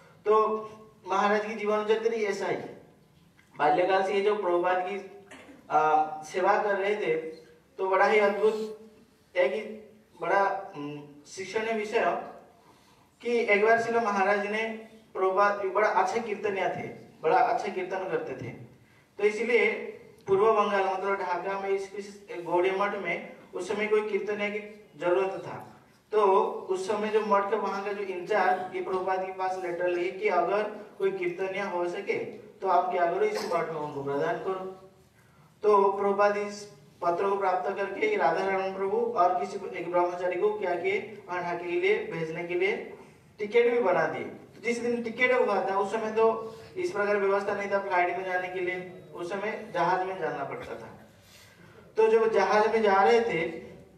तो महाराज की जीवन चरित्र ऐसा ही, बाल्यकाल से ये जो प्रभुपाद की आ, सेवा कर रहे थे, तो बड़ा ही अद्भुत एक ही बड़ा शिक्षणीय विषय कि एक बार श्रील महाराज ने प्रभुपाद बड़ा अच्छा कीर्तनिया थे, बड़ा अच्छा कीर्तन करते थे, तो इसलिए पूर्व बंगाल मतलब ढाका में इस गौड़ी मठ में उस समय कोई कीर्तनिया की जरूरत था। तो उस समय जो मठ का वहां का जो इंचार्ज ये प्रभुपाद के पास लेटर लिखे कि अगर कोई कीर्तनिया हो सके तो आप क्या करो, इस मठ में उनको प्रदान करो। तो प्रभुपाद इस पत्र को प्राप्त करके राधा रमन प्रभु और किसी एक ब्रह्मचारी को क्या किए, वहां ढाके के लिए भेजने के लिए टिकट भी बना दिए। तो जिस दिन टिकट हुआ था उस समय तो इस प्रकार व्यवस्था नहीं था फ्लाइट में जाने के लिए, उस समय जहाज में जाना पड़ता था। तो जब जहाज में जा रहे थे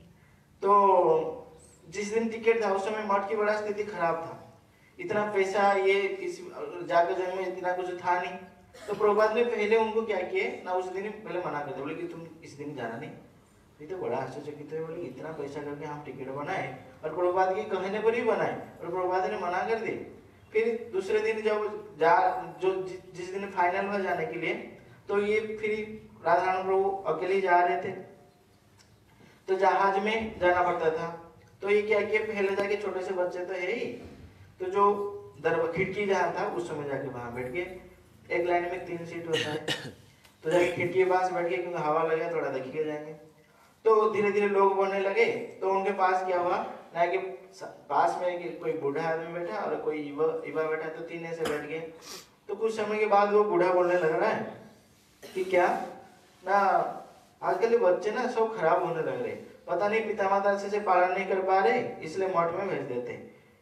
तो जिस दिन टिकट था उस समय मठ की बड़ा स्थिति खराब था, इतना पैसा ये इस जाकर जन्म में इतना कुछ था नहीं। तो प्रभुपाद ने पहले उनको क्या किए ना, उस दिन पहले मना कर दिया, बोले कि तुम इस दिन जाना नहीं। ये तो बड़ा आश्चर्यचकित है, बोले इतना पैसा करके हम टिकट बनाए और प्रभुपाद के कहने पर ही बनाए और प्रभुपाद ने मना कर दी। फिर दूसरे दिन जब जा जो जिस दिन फाइनल हुआ जाने के लिए, तो ये फिर राधा राम प्रभु अकेले जा रहे थे, तो जहाज में जाना पड़ता था। तो ये क्या किया, पहले जाके छोटे से बच्चे तो है ही, तो जो दरवाजा खिड़की जहाँ था उस समय जाके वहां बैठ के, एक लाइन में तीन सीट होता है, तो जाके खिड़की के पास बैठ के, क्योंकि हवा लगे थोड़ा देखिए जाएंगे। तो धीरे धीरे लोग बढ़ने लगे, तो उनके पास क्या हुआ ना कि पास में कि कोई बूढ़ा आदमी बैठा और कोई युवा युवा बैठा, तो तीन ऐसे बैठ गए। तो कुछ समय के बाद वो बूढ़ा बोलने लग रहा है कि क्या ना आजकल बच्चे ना सब खराब होने लग रहे, पता नहीं पिता माता से पालन नहीं कर पा रहे, इसलिए मठ में भेज देते।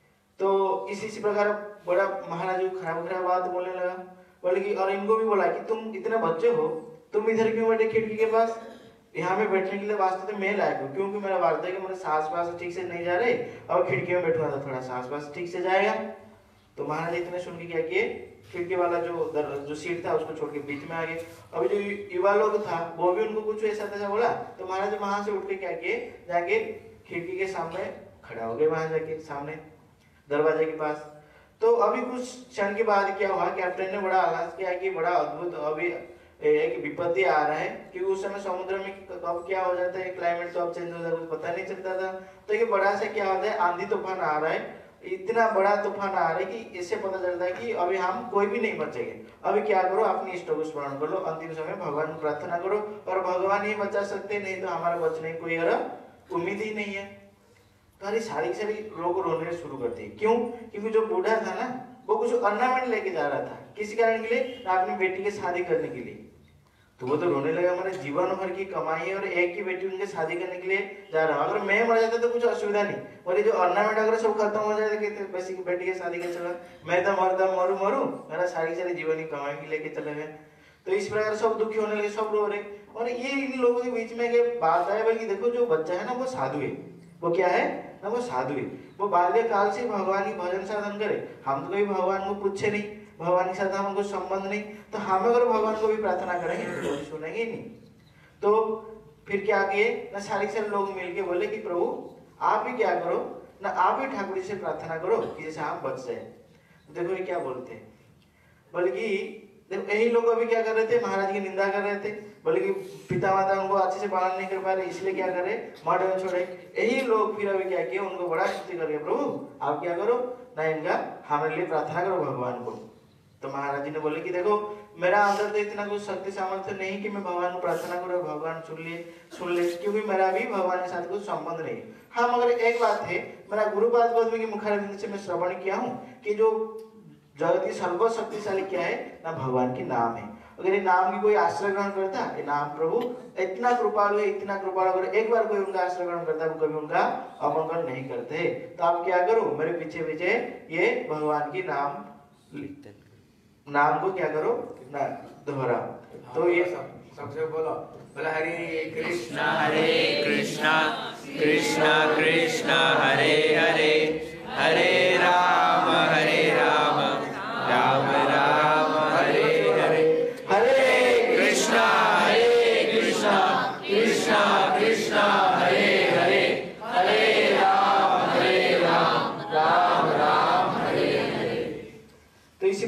तो इसी इसी प्रकार बड़ा महाराज खराब खराब बात बोलने लगा, बोले कि और इनको भी बोला कि तुम इतने बच्चे हो, तुम इधर क्यों बैठे खिड़की के पास, यहाँ में बैठने के लिए वास्तव में मैं लायक हूँ, क्योंकि मेरा वार्ता है कि मेरे सांस पास ठीक से नहीं जा रहे और खिड़की में बैठूंगा तो थोड़ा सांस पास ठीक से जाएगा। तो महाराज इतने सुन के क्या किए, खिड़की वाला जो दर, जो सीट था उसको छोड़ के बीच में आ गए। अभी जो युवा लोग था वो भी उनको कुछ ऐसा तैसा बोला, तो महाराज वहां से उठ के क्या किए, जाके खिड़की के सामने खड़ा हो गए, वहां जाके सामने दरवाजे के पास। तो अभी कुछ क्षण के बाद क्या हुआ, कैप्टन ने बड़ा आगाज किया कि बड़ा अद्भुत अभी एक विपत्ति आ रहा है, क्योंकि उस समय समुद्र में कब क्या हो जाता है, क्लाइमेट तो अब चेंज हो जाता है, पता नहीं चलता था। तो ये बड़ा सा क्या होता है, आंधी तूफान आ रहा है, इतना बड़ा तूफान आ रहा है कि इससे पता चलता है कि अभी हम कोई भी नहीं बचेंगे। अभी क्या करो, अपनी इष्ट को स्मरण कर लो, अंतिम समय भगवान को प्रार्थना करो, और भगवान ही बचा सकते, नहीं तो हमारा बचने की कोई और उम्मीद ही नहीं है। तो अरे सारी सारी लोग रोने शुरू करते हैं, क्यों, क्योंकि जो बूढ़ा था ना वो कुछ ऑर्नामेंट लेके जा रहा था, किसी कारण के लिए, अपनी बेटी की शादी करने के लिए। तो वो तो रोने लगा, मेरे जीवन भर की कमाई है और एक ही बेटी उनके शादी करने के लिए जा रहा हूँ, अगर मैं मर जाता तो कुछ असुविधा नहीं, और जो ऑर्नामेंट अगर सब खत्म हो जाए तो बेसी की बेटी की शादी के चला, मैं तो मरता मरू मरू, मेरा सारी सारी जीवन की कमाई की लेके चले गए। तो इस प्रकार सब दुखी होने लगे, सब रो रहे। और ये इन लोगों के बीच में एक बात है, बल्कि देखो जो बच्चा है ना वो साधु है, वो क्या है ना, वो साधु है, वो बाल्यकाल से भगवान की भजन साधन करे। हम तो कभी भगवान को पूछे नहीं, भगवान के साथ हमको संबंध नहीं, तो हम अगर भगवान को भी प्रार्थना करेंगे तो सुनेंगे नहीं। तो फिर क्या किए ना, सारे सारे लोग मिलके बोले कि प्रभु आप ही क्या करो ना, आप ही ठाकुर जी से प्रार्थना करो कि जैसे हम बच जाए। तो देखो ये क्या बोलते हैं, बोले कि देखो यही लोग अभी क्या कर रहे थे, महाराज की निंदा कर रहे थे, बोले कि पिता माता उनको अच्छे से पालन नहीं कर पा रहे, इसलिए क्या करे, मठ में छोड़े। यही लोग फिर अभी क्या किए, उनको बड़ा स्तुति करके प्रभु आप क्या करो ना, इनका हमारे लिए प्रार्थना करो भगवान को। तो महाराज जी ने बोले कि देखो मेरा अंदर तो इतना कुछ शक्ति सामर्थ्य नहीं कि मैं भगवान को प्रार्थना करूं, भगवान सुन ले सुन ले क्योंकि मेरा भी भगवान के साथ कुछ संबंध नहीं। हाँ मगर एक बात है, मेरा गुरुपाद गोस्वामी की मुखारविंद से मैं श्रवण किया हूँ कि जो जगत की सर्वशक्तिशाली क्या है ना, भगवान की नाम है। अगर ये नाम की कोई आश्रय ग्रहण करता, ये नाम प्रभु इतना कृपालु है, इतना कृपालु, अगर एक बार कोई उनका आश्रय ग्रहण करता है वो कभी उनका अवमान नहीं करते। तो आप क्या करो, मेरे पीछे पीछे ये भगवान की नाम नाम को क्या करो ना, दोहरा। तो ये सबसे बोलो बोला हरे कृष्णा हरे कृष्णा कृष्णा कृष्णा हरे हरे, हरे राम हरे राम राम राम हरे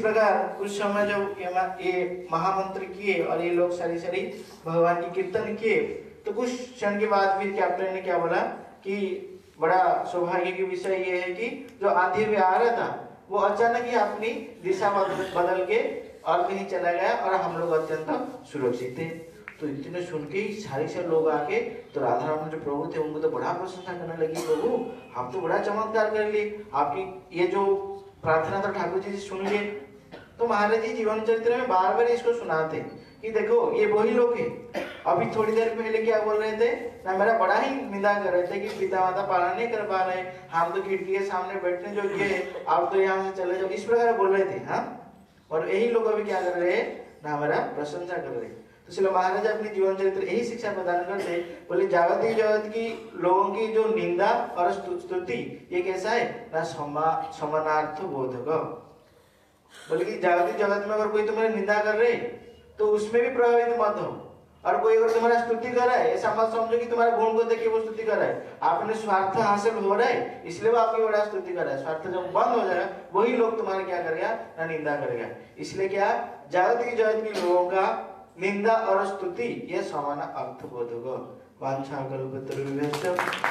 प्रकार कुछ समय जब ये मा- ये महामंत्र किए और ये लोग सारी सारी भगवान की कीर्तन किए, तो कुछ क्षण के बाद फिर कैप्टन ने क्या बोला कि बड़ा सौभाग्य की विषय ये है कि जो आंधी में आ रहा था वो अचानक ही अपनी दिशा बदल बदल के और कहीं चला गया और हम लोग अत्यंत सुरक्षित थे। तो इतने सुन के ही सारे सारे लोग आके तो राधा राम जो प्रभु थे उनको तो बड़ा प्रशंसा करने लगी, प्रभु आप तो बड़ा चमत्कार कर लिए, आपकी ये जो प्रार्थना था ठाकुर जी से सुन लिए। तो महाराज जी जीवन चरित्र में बार बार इसको सुनाते कि देखो ये वही लोग हैं। अभी थोड़ी देर पहले क्या बोल रहे थे ना, मेरा बड़ा ही निंदा कर रहे थे कि पिता माता पालन नहीं कर पा रहे, हम तो खिड़की के सामने बैठने योग्य है, आप तो यहाँ से चले जाओ, इस प्रकार बोल रहे थे। हाँ, और यही लोग अभी क्या कर रहे हैं ना, हमारा प्रशंसा कर रहे हैं। तो इसलिए महाराज अपनी जीवन चरित्र यही शिक्षा प्रदान करते, बोले जागतिक जगत की लोगों की जो निंदा और स्तुति ये कैसा है ना, समानार्थ बोधक। बोले कि जागतिक जगत में अगर कोई तुम्हारी निंदा कर रहे तो उसमें भी प्रभावित मत हो, और कोई अगर तुम्हारा स्तुति कर रहा है ऐसा मत समझो कि तुम्हारे गुण को देखिए वो स्तुति कर रहा है। आपने स्वार्थ हासिल हो रहा है इसलिए वो आपकी बड़ा स्तुति कर रहा है, स्वार्थ जब बंद हो जाएगा वही लोग तुम्हारे क्या करेगा ना, निंदा करेगा। इसलिए क्या जागतिक जगत के लोगों का निंदा और स्तुति ये समान अर्थ बोधोगो। वांछा कल्पतरुभ्यश्च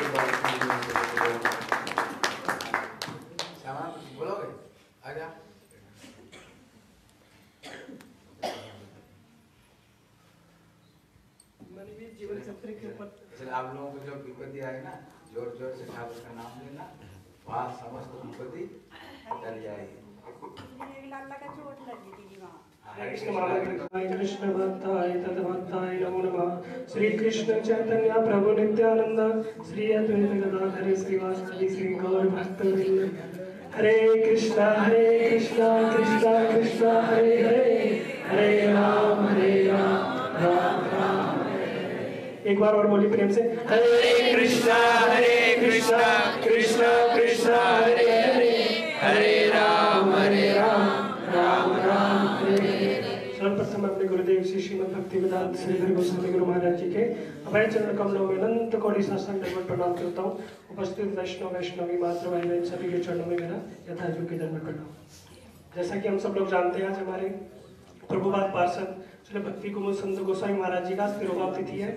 बोलोगे आजा। जीवन चक्र के ऊपर चलो आप लोगों को जो विपत्ति आए ना, जोर जोर से ठाकुर का नाम लेना, वहाँ समस्त विपत्ति टल जाएगी। हरे कृष्ण भक्ताय तद्भक्ताय नमो नमः। श्री कृष्ण चैतन्य प्रभु नित्यानंद श्री अद्वैत गदाधर श्रीवासदि श्री गौर भक्तवृंद। हरे कृष्णा हरे कृष्णा कृष्णा कृष्णा हरे हरे, हरे राम हरे राम राम राम। एक बार और बोली प्रेम से, हरे कृष्णा हरे कृष्णा कृष्णा कृष्णा हरे हरे, हरे राम हरे राम राम राम हरे हरे। सर्वप्रथम अपने गुरुदेव श्री श्रीमद् भक्ति वेदांत श्री हरि गोस्वामी गुरु महाराज जी के अभय चरण कमलों में अनंत कोटि साष्टांग दंडवत प्रणाम करता हूँ। उपस्थित वैष्णव वैष्णवी मातृ भाई बहन सभी के चरणों में मेरा यथायोग्य दंडवत प्रणाम। जैसा कि हम सब लोग जानते हैं आज हमारे प्रभुपाद पार्षद श्री भक्ति कुमुद संत गोस्वामी महाराज जी का तिरुभाव तिथि है,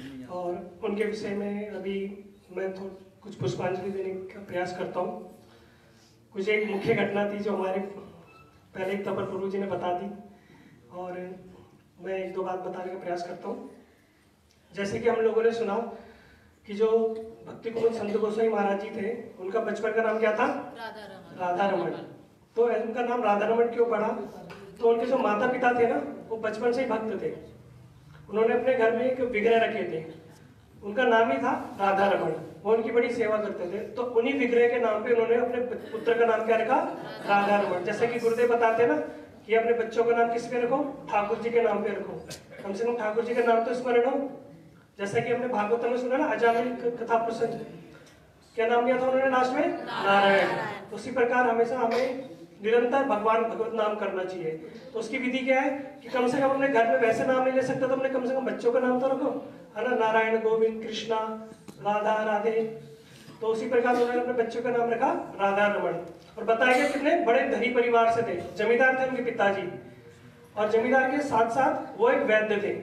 और उनके विषय में अभी मैं तो कुछ पुष्पांजलि देने का प्रयास करता हूँ। कुछ एक मुख्य घटना थी जो हमारे पहले एक तपर प्रभु जी ने बता दी, और मैं एक दो बात बताने का प्रयास करता हूँ। जैसे कि हम लोगों ने सुना कि जो भक्ति कुमुद संत गोस्वामी महाराज जी थे उनका बचपन का नाम क्या था, राधा रमण। तो उनका नाम राधा रमण क्यों पड़ा, तो उनके जो माता पिता थे ना वो बचपन से ही भक्त थे। उन्होंने अपने घर में एक विग्रह रखे थे, उनका नाम ही था राधा रमण, वो उनकी बड़ी सेवा करते थे। तो उन्हीं विग्रह के नाम पे उन्होंने अपने पुत्र का नाम क्या रखा, राधा रमण। जैसे कि गुरुदेव बताते ना कि अपने बच्चों का नाम किस पे रखो, ठाकुर जी के नाम पे रखो, कम से कम ठाकुर जी का नाम तो स्मरण हो। जैसा कि हमने भागवत में सुना ना अजामिल कथा प्रसंग, क्या नाम लिया था उन्होंने लास्ट में, नारायण। उसी प्रकार हमेशा हमें निरंतर भगवान भगवत नाम करना चाहिए। तो उसकी विधि क्या है कि कम से कम अपने घर में वैसे नाम नहीं ले सकते तो अपने कम से कम बच्चों का नाम तो रखो, है ना, नारायण गोविंद कृष्णा राधा राधे। तो उसी प्रकार उन्होंने अपने बच्चों का नाम रखा राधा रमण। और बताया गया कितने बड़े धनी परिवार से थे, जमींदार थे उनके पिताजी, और जमींदार के साथ साथ वो एक वैद्य थे,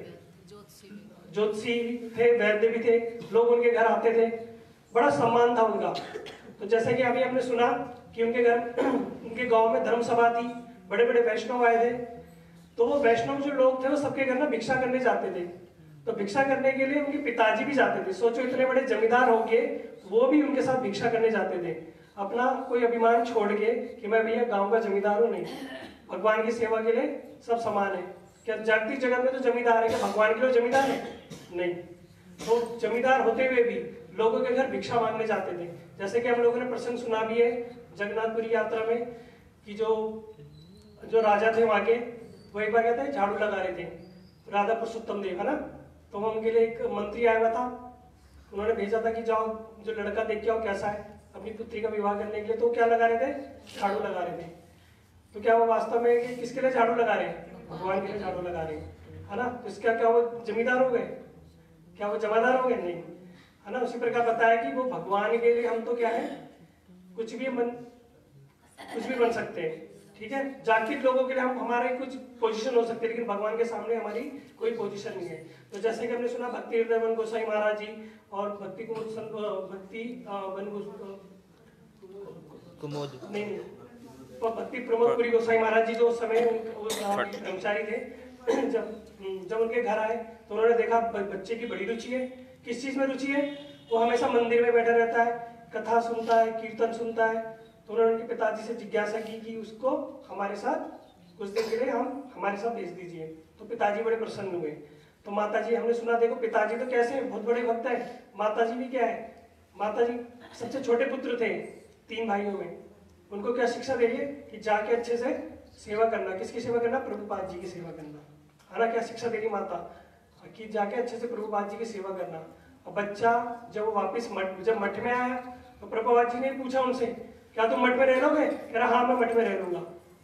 ज्योतिषी थे, वैद्य भी थे, लोग उनके घर आते थे, बड़ा सम्मान था उनका। तो जैसे कि अभी आपने सुना कि उनके घर उनके गांव में धर्म सभा थी, बड़े बड़े वैष्णव आए थे। तो वो वैष्णव जो लोग थे वो सबके घर ना भिक्षा करने जाते थे। तो भिक्षा करने के लिए उनके पिताजी भी जाते थे। सोचो इतने बड़े जमींदार होके वो भी उनके साथ भिक्षा करने जाते थे, अपना कोई अभिमान छोड़ के कि मैं भैया गाँव का जमींदार हूँ। नहीं, भगवान की सेवा के लिए सब समान है। क्या जागतिक जगत में तो जमींदार है, क्या भगवान के लिए जमींदार है? नहीं। तो जमींदार होते हुए भी लोगों के घर भिक्षा मांगने जाते थे। जैसे कि हम लोगों ने प्रसंग सुना भी है जगन्नाथपुरी यात्रा में कि जो जो राजा थे वहां के, वो एक बार कहते हैं झाड़ू लगा रहे थे, राधा पुरुषोत्तम देव, है ना। तो वो उनके लिए एक मंत्री आया हुआ था, उन्होंने भेजा था कि जाओ जो लड़का देख के आओ कैसा है अपनी पुत्री का विवाह करने के लिए। तो क्या लगा रहे थे, झाड़ू लगा रहे थे। तो क्या वो वास्तव में किसके लिए झाड़ू लगा रहे हैं, भगवान के लिए झाड़ू लगा रहे हैं, है ना। तो इसका क्या वो जमींदार हो गए, क्या वो जमादार हो गए? नहीं, है ना। उसी प्रकार बताया कि वो भगवान के लिए हम तो क्या है, कुछ भी बन कुछ भी बन सकते हैं, ठीक है, जाकिर लोगों के लिए हम हमारे कुछ पोजीशन हो सकती है, लेकिन भगवान के सामने हमारी कोई पोजीशन नहीं है। तो जैसे कि हमने सुना भक्ति हृदय वन गोसाई महाराज जी और भक्ति कुमुद संत भक्ति वन कुमुद नहीं नहीं तो भक्ति प्रमोद पुरी गोसाई महाराज जी जो उस समय ब्रह्मचारी थे, जब जब उनके घर आए तो उन्होंने देखा बच्चे की बड़ी रुचि है। किस चीज में रुचि है? वो हमेशा मंदिर में बैठा रहता है, कथा सुनता है, कीर्तन सुनता है। तो उन्होंने उनके पिताजी से जिज्ञासा की कि उसको हमारे साथ कुछ दिन के लिए हम हमारे साथ भेज दीजिए। तो पिताजी बड़े प्रसन्न हुए। तो माताजी, हमने सुना देखो पिताजी तो कैसे बहुत बड़े भक्त है, माताजी भी क्या है, माताजी सबसे छोटे पुत्र थे तीन भाइयों में। उनको क्या शिक्षा दे रही है कि जाके अच्छे से सेवा करना। किसकी सेवा करना? प्रभुपाद जी की सेवा करना, है ना। क्या शिक्षा दे रही माता कि जाके अच्छे से प्रभुपाद जी की सेवा करना। और बच्चा जब वो वापस मठ जब मठ में आया तो प्रभुपाद जी ने पूछा उनसे, क्या तुम मठ में रह लोगे? कह रहा हाँ मैं मठ में रह लूंगा,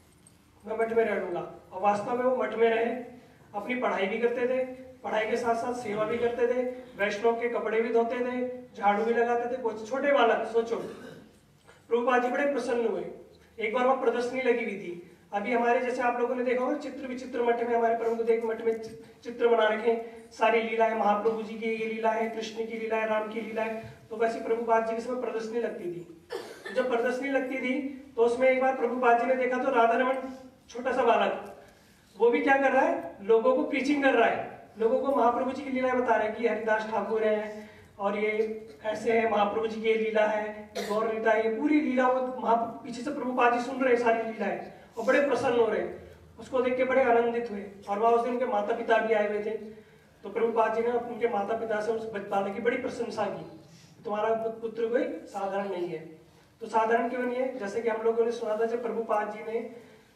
मैं मठ में रह लूंगा। और वास्तव में वो मठ में रहे, अपनी पढ़ाई भी करते थे, पढ़ाई के साथ साथ सेवा भी करते थे, वैष्णव के कपड़े भी धोते थे, झाड़ू भी लगाते थे। छोटे बालक, सोचो। प्रभुपाद जी बड़े प्रसन्न हुए। एक बार वहाँ प्रदर्शनी लगी हुई थी। अभी हमारे जैसे आप लोगों ने देखा होगा चित्र विचित्र मठ में, हमारे प्रमुख देव मठ में चित्र बना रखे, सारी लीलाएं, महाप्रभु जी की ये लीला है, कृष्ण की लीला है, राम की लीला है। तो वैसे प्रभुपाद जी के समय प्रदर्शनी लगती थी। जब प्रदर्शनी लगती थी तो उसमें एक बार प्रभुपाद जी ने देखा तो राधा रमन छोटा सा बालक, वो भी क्या कर रहा है, लोगों को प्रीचिंग कर रहा है, लोगों को महाप्रभु जी की लीलाएं बता रहा है कि हरिदास ठाकुर है और ये ऐसे है, महाप्रभु जी की लीला है, ये गौर लीला है, ये पूरी लीला वो महा पीछे से प्रभुपाद जी सुन रहे सारी लीलाएं और बड़े प्रसन्न हो रहे। उसको देख के बड़े आनंदित हुए। और वहां उस दिन उनके माता पिता भी आए हुए थे। तो प्रभुपाद जी ने उनके माता पिता से उस बालक की बड़ी प्रशंसा की, तुम्हारा पुत्र कोई साधारण नहीं है। तो साधारण क्यों नहीं है? जैसे कि हम लोगों ने सुना था जब प्रभुपाद जी ने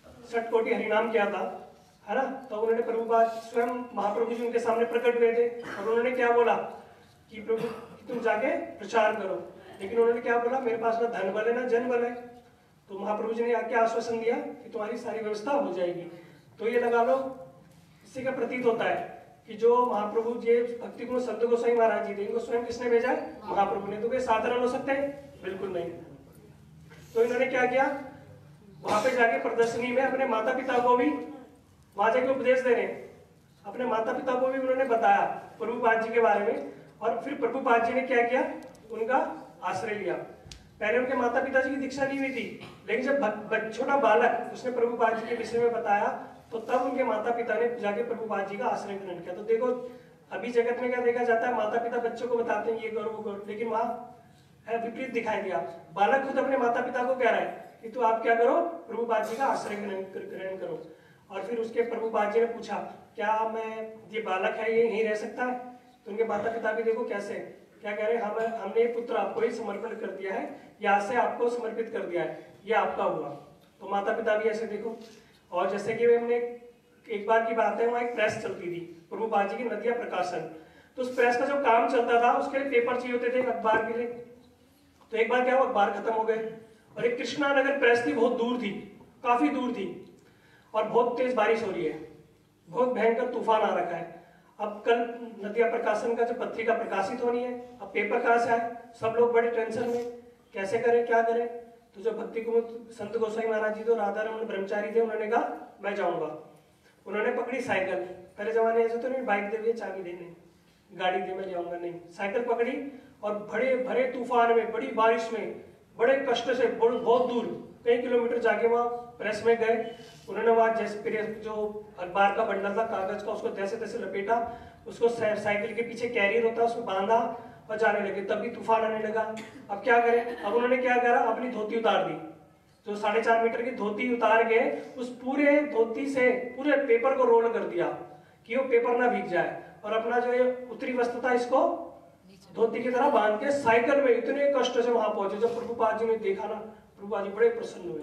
सठ कोटि हरिनाम किया था, है ना, तो उन्होंने प्रभुपाद स्वयं महाप्रभु जी उनके सामने प्रकट हुए थे और उन्होंने क्या बोला कि प्रभु तुम जाके प्रचार करो। लेकिन उन्होंने क्या बोला, मेरे पास ना धन बल है ना जन बल है। तो महाप्रभु जी ने आके आश्वासन दिया कि तुम्हारी सारी व्यवस्था हो जाएगी। तो ये लगा लो, इससे क्या प्रतीत होता है कि जो महाप्रभु जी भक्ति कुमुद संत गोसाई महाराज जी थे, इनको स्वयं किसने भेजा है? महाप्रभु ने। तो वे साधारण हो सकते हैं? बिल्कुल नहीं। तो इन्होंने क्या किया, वहां पे जाके प्रदर्शनी में अपने माता पिता को भी वहां जाके उपदेश दे रहे हैं, अपने माता पिता को भी उन्होंने बताया प्रभुपाद जी के बारे में। और फिर प्रभुपाद जी ने क्या किया, उनका आश्रय लिया। पहले उनके माता पिता जी की दीक्षा नहीं हुई थी, लेकिन जब छोटा बालक उसने प्रभुपाद जी के विषय में बताया तो तब उनके माता पिता ने जाके प्रभुपाद जी का आश्रय ग्रहण किया। तो देखो अभी जगत में क्या देखा जाता है, माता पिता बच्चों को बताते हैं ये करो वो करो, लेकिन वहां विपरीत दिखाई दिया। बालक खुद अपने माता पिता को कह रहा है कि तू आप क्या करो, प्रभुपाद जी का आश्रय ग्रहण करो। और फिर उसके प्रभुपाद जी ने पूछा क्या मैं, ये बालक है ये यहीं रह सकता है? तो उनके माता पिता भी देखो कैसे क्या कह रहे हैं, हम हमने ये पुत्र आपको ही समर्पण कर दिया है, यहाँ से आपको समर्पित कर दिया है, ये आपका हुआ। तो माता पिता भी ऐसे देखो। और जैसे कि हमने एक बार की बात है, वहाँ एक प्रेस चलती थी प्रभुपाद जी की नदिया प्रकाशन। तो उस प्रेस का जो काम चलता था उसके लिए पेपर चाहिए होते थे अखबार के लिए। तो एक बार क्या हुआ, अखबार खत्म हो गए और एक कृष्णा नगर प्रेस थी, बहुत दूर थी, काफी दूर थी और बहुत तेज बारिश हो रही है, बहुत भयंकर तूफान आ रखा है। अब कल नदिया प्रकाशन का जो पत्रिका प्रकाशित होनी है, अब पेपर कहाँ से आए, सब लोग बड़े टेंशन में, कैसे करें क्या करें। तो जो भक्ति कुमुद संत गोसाई महाराज जी तो राधा रमन ब्रह्मचारी थे, उन्होंने कहा मैं जाऊंगा। उन्होंने पकड़ी साइकिल, पहले जमाने ऐसे तो नहीं बाइक दे दिए चाबी देने, गाड़ी दे मैं जाऊंगा, नहीं, साइकिल पकड़ी और बड़े भरे तूफान में, बड़ी बारिश में, बड़े कष्ट से बहुत दूर कई किलोमीटर जाके वहाँ प्रेस में गए। उन्होंने वहाँ जैसे जो अखबार का बंडल था कागज का, उसको जैसे तैसे लपेटा, उसको साइकिल के पीछे कैरियर होता है उसको बांधा और जाने लगे। तब भी तूफान आने लगा। अब क्या करें, अब उन्होंने क्या करा, अपनी धोती उतार दी, जो साढ़े चार मीटर की धोती उतार के उस पूरे धोती से पूरे पेपर को रोल कर दिया कि वो पेपर ना भीग जाए, और अपना जो ये उत्तरी वस्त्र था इसको धोती की तरह बांध के साइकिल में इतने कष्ट से वहां पहुंचे। जब प्रभुपाद जी ने देखा ना, प्रभुपाद जी बड़े प्रसन्न हुए।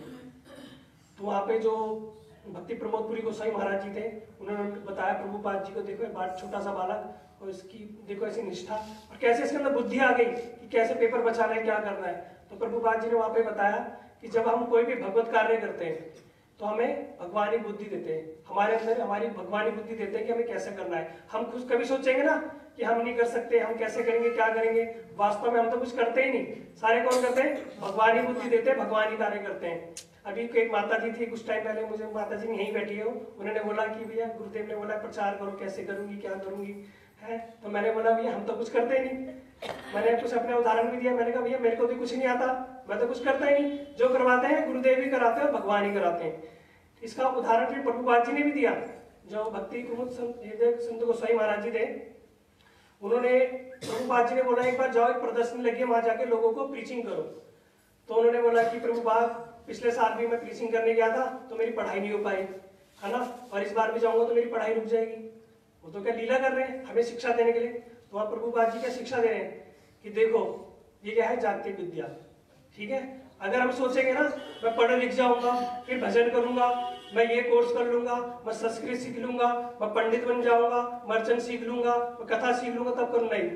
तो वहां पे जो भक्ति प्रमोद पुरी गोसाई महाराज जी थे, उन्होंने बताया प्रभुपाद जी को, देखो एक छोटा सा बालक और इसकी देखो ऐसी निष्ठा और कैसे इसके अंदर बुद्धि आ गई कि कैसे पेपर बचाना है, क्या करना है। तो प्रभुपाद जी ने वहां पे बताया कि जब हम कोई भी भगवत कार्य करते हैं, तो हमें भगवानी बुद्धि देते हैं, हमारे अंदर हमारी भगवानी बुद्धि देते हैं कि हमें कैसे करना है। हम खुद कभी सोचेंगे ना कि हम नहीं कर सकते, हम कैसे करेंगे, क्या करेंगे, वास्तव में हम तो कुछ करते ही नहीं। सारे कौन करते हैं? भगवानी बुद्धि देते हैं, भगवानी कार्य करते हैं। अभी एक माता जी थी, कुछ टाइम पहले मुझे माता जी यहीं बैठी है, उन्होंने बोला कि भैया गुरुदेव ने बोला प्रचार करो, कैसे करूंगी, क्या करूंगी है। तो मैंने बोला भैया हम तो कुछ करते ही नहीं। मैंने कुछ अपने उदाहरण भी दिया, मैंने कहा भैया मेरे को भी कुछ नहीं आता, मैं तो कुछ करता ही नहीं। जो करवाते हैं गुरुदेव ही कराते हैं, भगवान ही कराते हैं। इसका उदाहरण फिर प्रभुपाद जी ने भी दिया। जो भक्ति कुमुद संत गोसाई महाराज जी थे, उन्होंने प्रभुपाद जी ने बोला एक बार जाओ, एक प्रदर्शनी लगी है, वहां जाके लोगों को प्रीचिंग करो। तो उन्होंने बोला कि प्रभुपाद पिछले साल भी मैं प्रीचिंग करने गया था तो मेरी पढ़ाई नहीं हो पाई, है ना, और इस बार भी जाऊंगा तो मेरी पढ़ाई रुक जाएगी। वो तो क्या लीला कर रहे हैं हमें शिक्षा देने के लिए। तो वहाँ प्रभुपाद जी क्या शिक्षा दे रहे हैं कि देखो ये क्या है, जागतिक विद्या, ठीक है। अगर हम सोचेंगे ना मैं पढ़ लिख जाऊंगा, फिर भजन करूंगा, मैं ये कोर्स कर लूंगा, मैं संस्कृत सीख लूंगा, मैं पंडित बन जाऊंगा, मर्चेंट सीख लूंगा, मैं कथा सीख लूंगा, तब करूँ, नहीं।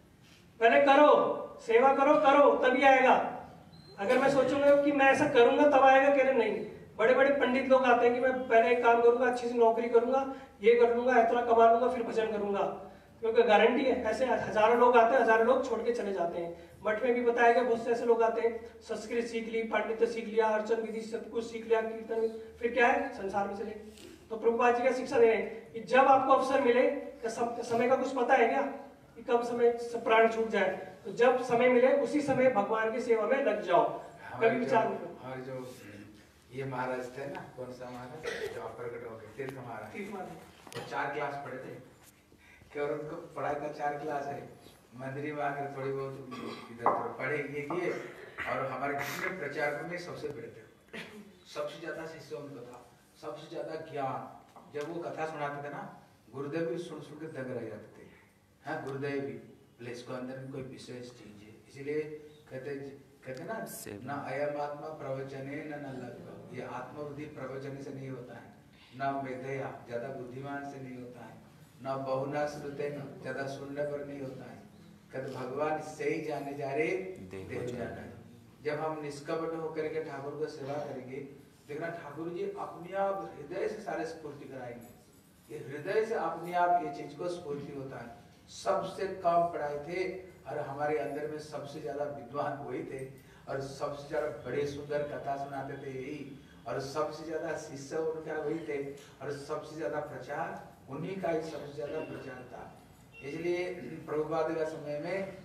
पहले करो, सेवा करो, करो तभी आएगा। अगर मैं सोचूंगा कि मैं ऐसा करूंगा तब आएगा, कह रहे नहीं। बड़े बड़े पंडित लोग आते हैं कि मैं पहले एक काम करूंगा, अच्छी सी नौकरी करूंगा, ये कर लूंगा, इतना कमा लूंगा, फिर भजन करूंगा, क्योंकि गारंटी है। ऐसे हजारों लोग आते हैं, हजारों लोग छोड़ के चले जाते हैं। मठ में भी बताया गया बहुत से ऐसे लोग आते हैं, संस्कृत सीख ली, पांडित्य सीख लिया, अर्चन विधि सब कुछ सीख लिया, कीर्तन, फिर क्या है, संसार में चले। तो प्रभुपाद जी का शिक्षा दे रहे हैं कि जब आपको अवसर मिले, समय का कुछ पता है क्या कि कब समय प्राण छूट जाए, तो जब समय मिले उसी समय भगवान की सेवा में लग जाओ, कभी विचार नहीं करो। और जो ये महाराज थे ना, कौन सा महाराज जो प्रकट हो गए, तीर्थ महाराज, तीर्थ महाराज, वो चार क्लास पढ़े थे कि और उनको पढ़ाई का चार क्लास है, मंदिर में आकर थोड़ी बहुत इधर पढ़े ये किए, और हमारे जितने प्रचारकों में सबसे बड़े थे, सबसे ज्यादा शिष्य उनको था, सबसे ज्यादा ज्ञान। जब वो कथा सुनाते थे ना, गुरुदेव भी सुन सुन के दंग रह जाते थे। हाँ, गुरुदेव भी बोले इसको अंदर में कोई विशेष चीज है, इसलिए कहते कहते ना ना अयम आत्मा प्रवचने न न लग, ये आत्मबुद्धि प्रवचन से नहीं होता है, न मेधया ज्यादा बुद्धिमान से नहीं होता है, न बहुना श्रुते न ज्यादा सुनने पर नहीं होता है। कहते भगवान से ही जाने जा रहे देव जाना है। जब हम निष्कपट होकर के ठाकुर को सेवा करेंगे, देखना ठाकुर जी अपने आप हृदय से सारे स्फूर्ति कराएंगे। ये हृदय से अपने आप ये चीज को स्फूर्ति होता है। सबसे कम पढ़ाई थे और हमारे अंदर में सबसे ज्यादा विद्वान वही थे, और सबसे ज्यादा बड़े सुंदर कथा सुनाते थे यही, और सबसे ज्यादा शिष्य उनका वही थे, और सबसे ज्यादा प्रचार उन्हीं का ही सबसे ज्यादा प्रचार था। इसलिए प्रभुपाद का समय में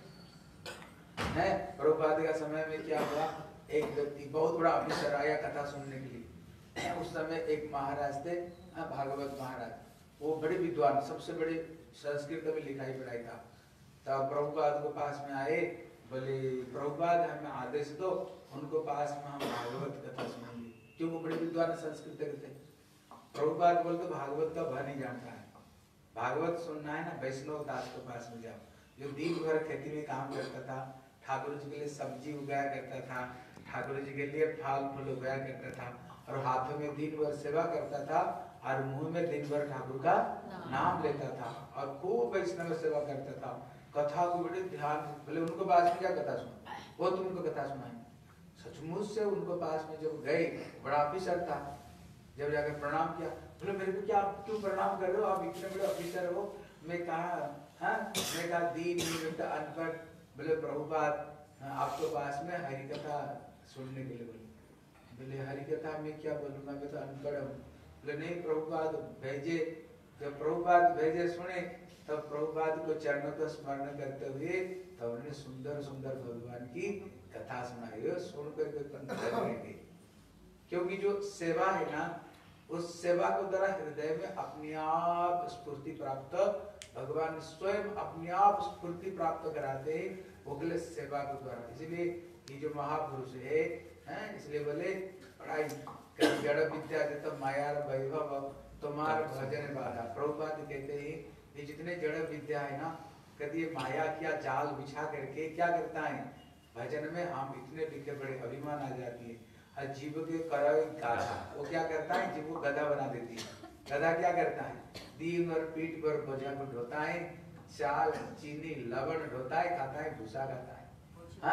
है, प्रभुपाद का समय में क्या हुआ, एक व्यक्ति बहुत बड़ा ऑफिसर आया कथा सुनने के लिए। उस समय एक महाराज थे, भागवत महाराज, वो बड़े विद्वान, सबसे बड़े संस्कृत में लिखाई पढ़ाई था। तब प्रभुपाद को पास में आए, बोले प्रभुपाद हमें आदेश दो, उनको पास में हम भागवत कथा सुनेंगे, क्यों वो बड़े विद्वान संस्कृत के थे। प्रभुपाद बोलते भागवत का भा नहीं जानता है, भागवत सुनना है ना वैष्णव दास के पास में जाओ, जो दिन भर खेती में काम करता था, ठाकुर जी के लिए सब्जी उगाया करता था, ठाकुर जी के लिए फल फूल उगाया करता था, और हाथों में दिन भर सेवा करता था, और मुंह में दिन भर ठाकुर का नाम लेता था, और खूब वैष्णव सेवा करता था। कथा को बड़े ध्यान, बोले उनको पास में क्या कथा सुना, वो तुमको कथा सुनाए। सचमुच से उनको पास में जब गए, बड़ा ऑफिसर था, जब जाकर प्रणाम किया, बोले मेरे को क्या आप क्यों प्रणाम कर रहे हो, आप इतने बड़े ऑफिसर हो। मैं कहा हाँ, मैं कहा दीन अनपढ़। बोले प्रभुपाद आपको पास में हरि कथा सुनने के लिए बोले। बोले हरि कथा में क्या बोलूंगा, मैं तो अनपढ़ हूँ। बोले नहीं प्रभुपाद भेजे। जब प्रभुपाद भेजे सुने, तब प्रभुपाद को चरणों को स्मरण करते हुए तब उन्होंने सुंदर सुंदर भगवान की कथा सुनाई, सुनकर के कंठ भर, क्योंकि जो सेवा है ना, उस सेवा को द्वारा हृदय में अपने आप स्फूर्ति प्राप्त, भगवान स्वयं अपने आप स्फूर्ति प्राप्त कराते हैं, वो के लिए सेवा के द्वारा। इसलिए ये जो महापुरुष है, हैं, इसलिए बोले पढ़ाई जड़ विद्या देता माया वैभव तुम्हार भजन बाधा। प्रभुपाद कहते हैं ये जितने जड़ विद्या है ना, कहते ये माया क्या जाल बिछा करके क्या करता है, भजन में हम इतने लिखे बड़े अभिमान आ जाती है। और जीव के करावे गाधा, वो क्या करता है, जीव को गधा बना देती है। गधा क्या करता है, दिन और पीठ पर बोझा को ढोता है, चाल चीनी लवण ढोता है, खाता है, भूसा खाता है, हाँ?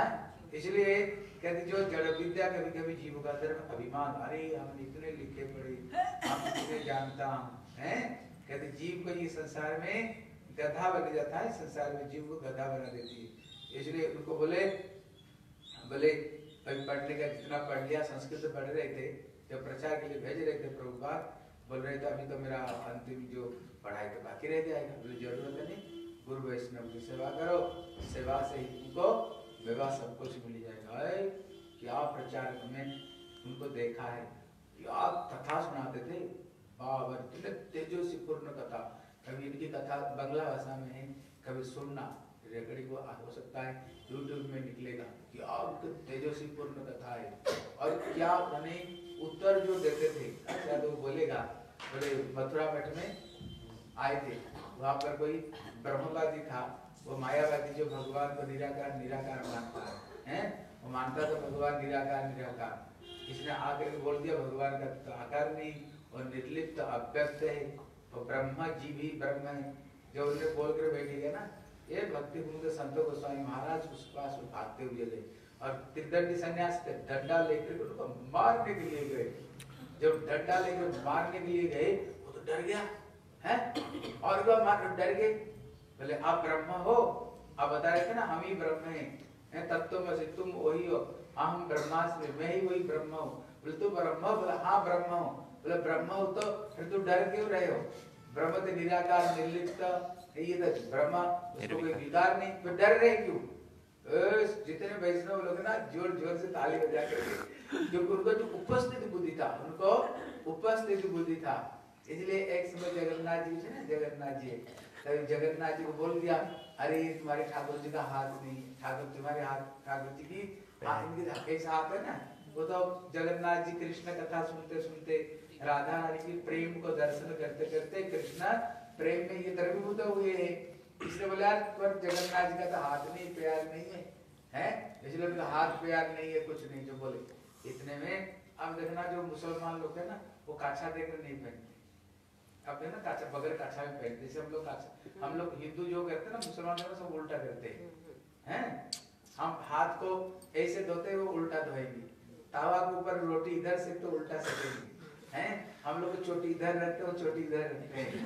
इसलिए कहते जो जड़ विद्या कभी कभी जीव का धर्म अभिमान, अरे हम इतने लिखे पढ़े, हम इतने जानता हैं, कहते जीव को ये संसार में गधा बन जाता है, संसार में जीव को गधा बना देती है। इसलिए उनको बोले बोले कभी पढ़ने का जितना पढ़ लिया, संस्कृत पढ़ रहे थे, जब प्रचार के लिए भेज रहे थे प्रभुपाद, बोल रहे थे अभी तो मेरा अंतिम जो पढ़ाई तो बाकी रह जाएगा। बोले जरूरत नहीं, गुरु वैष्णव की सेवा करो, सेवा से ही उनको विवाह सब कुछ मिल जाएगा। क्या प्रचार में उनको देखा है, क्या कथा सुनाते थे, बाबर कितने तेजस्वी पूर्ण कथा। कभी इनकी कथा बांग्ला भाषा में है, कभी सुनना रिकॉर्डिंग हो सकता है, यूट्यूब में निकलेगा, क्या तेजस्वी पूर्ण कथा है। और क्या उन्होंने उत्तर जो देते थे, शायद वो बोलेगा, बोले मथुरा मठ में आए थे, वहां पर कोई ब्रह्मवादी था, वो मायावादी जो भगवान को निराकार निराकार मानता है, हैं? वो मानता था भगवान निराकार निराकार। इसने आकर बोल दिया भगवान का तो आकार नहीं और निर्लिप्त अव्यक्त है, तो ब्रह्मा जी भी ब्रह्म है। जब उन्हें बोल कर बैठेगा ना, ये भक्ति कुंज संत गोस्वामी महाराज उस पास भागते हुए गए और त्रिदंडी सन्यास के डंडा लेकर उनको मारने के लिए गए। जब डंडा लेकर मारने के लिए गए, वो तो डर गया है, और वो मार डर गए। बोले आप ब्रह्म हो, आप बता रहे थे ना हम ही ब्रह्म हैं, तत्वमसि तुम वही हो, अहम ब्रह्मास्मि मैं ही वही ब्रह्म हूँ। बोले तू ब्रह्म हो? बोला हाँ ब्रह्म हूँ। बोले ब्रह्म हो तो फिर तू डर क्यों रहे हो? ब्रह्म तो निराकार निर्लिप्त, ये तो ब्रह्म, उसको कोई विकार नहीं, तो डर रहे क्यों? जितने वैष्णव लोग ना जोर जोर से ताली बजा करके, जो उनको जो उपस्थित बुद्धि था, उनको उपस्थित बुद्धि था। इसलिए एक समय जगन्नाथ जी थे ना, जगन्नाथ जी तभी जगन्नाथ जी को बोल दिया, अरे तुम्हारे ठाकुर जी का हाथ नहीं, ठाकुर तुम्हारे हाथ, ठाकुर जी की हाथ, इनके कैसा हाथ है ना। वो तो जगन्नाथ जी कृष्ण कथा सुनते सुनते, राधा रानी की प्रेम को दर्शन करते करते कृष्ण प्रेम में ये द्रवीभूत हुए हैं। इसलिए बोले यार पर जगन्नाथ जी का तो हाथ नहीं, प्यार नहीं है, हैं? इसलिए हाथ प्यार नहीं है, कुछ नहीं। जो बोले इतने में अब देखना जो मुसलमान लोग है ना, वो काछा देकर नहीं पहनते, अब है ना काछा बगैर काछा में पहनते। जैसे हम लोग काछा, हम लोग हिंदू जो करते हैं ना, मुसलमान लोग सब उल्टा करते हैं। हम हाथ को ऐसे धोते वो उल्टा धोएंगे, तावा के ऊपर रोटी इधर से तो उल्टा सेकेंगे, हैं? हम लोग चोटी इधर रखते हो, चोटी इधर रखते हैं।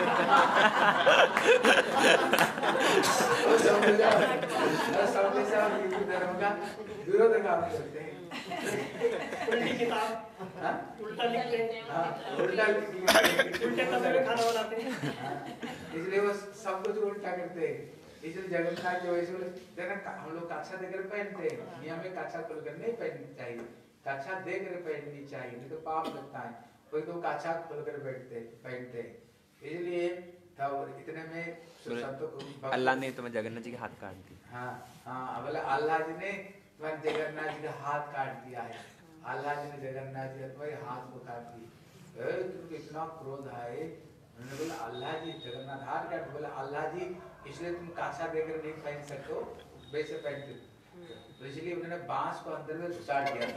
सब हिंदू धर्म का विरोध काम करते हैं। उल्टी किताब उल्टा लिखते हैं, उल्टा उल्टे तवे में खाना बनाते हैं, इसलिए वो सब कुछ उल्टा करते हैं। इसलिए जगन्नाथ जो ऐसे देखना हम लोग काछा देकर पहनते हैं, नियम में काछा खोलकर नहीं पहननी चाहिए, काछा देकर पहननी चाहिए, नहीं तो पाप लगता है। कोई तो काछा खोलकर बैठते पहनते हैं। इसलिए तब इतने में संतों को अल्लाह ने तुम्हें जगन्नाथ जी के हाथ काट दिए। हाँ हाँ, बोले अल्लाह जी ने तुम्हारे जगन्नाथ जी का हाथ काट दिया है, अल्लाह जी ने जगन्नाथ जी तुम्हारे हाथ को काट दिया। तुमको इतना क्रोध आए, उन्होंने बोला अल्लाह जी जगन्नाथ हाथ काट, बोला अल्लाह जी इसलिए तुम काछा देकर नहीं पहन सकते हो, वैसे पहनते। तो इसलिए उन्होंने बांस को अंदर में घुसाड़ दिया,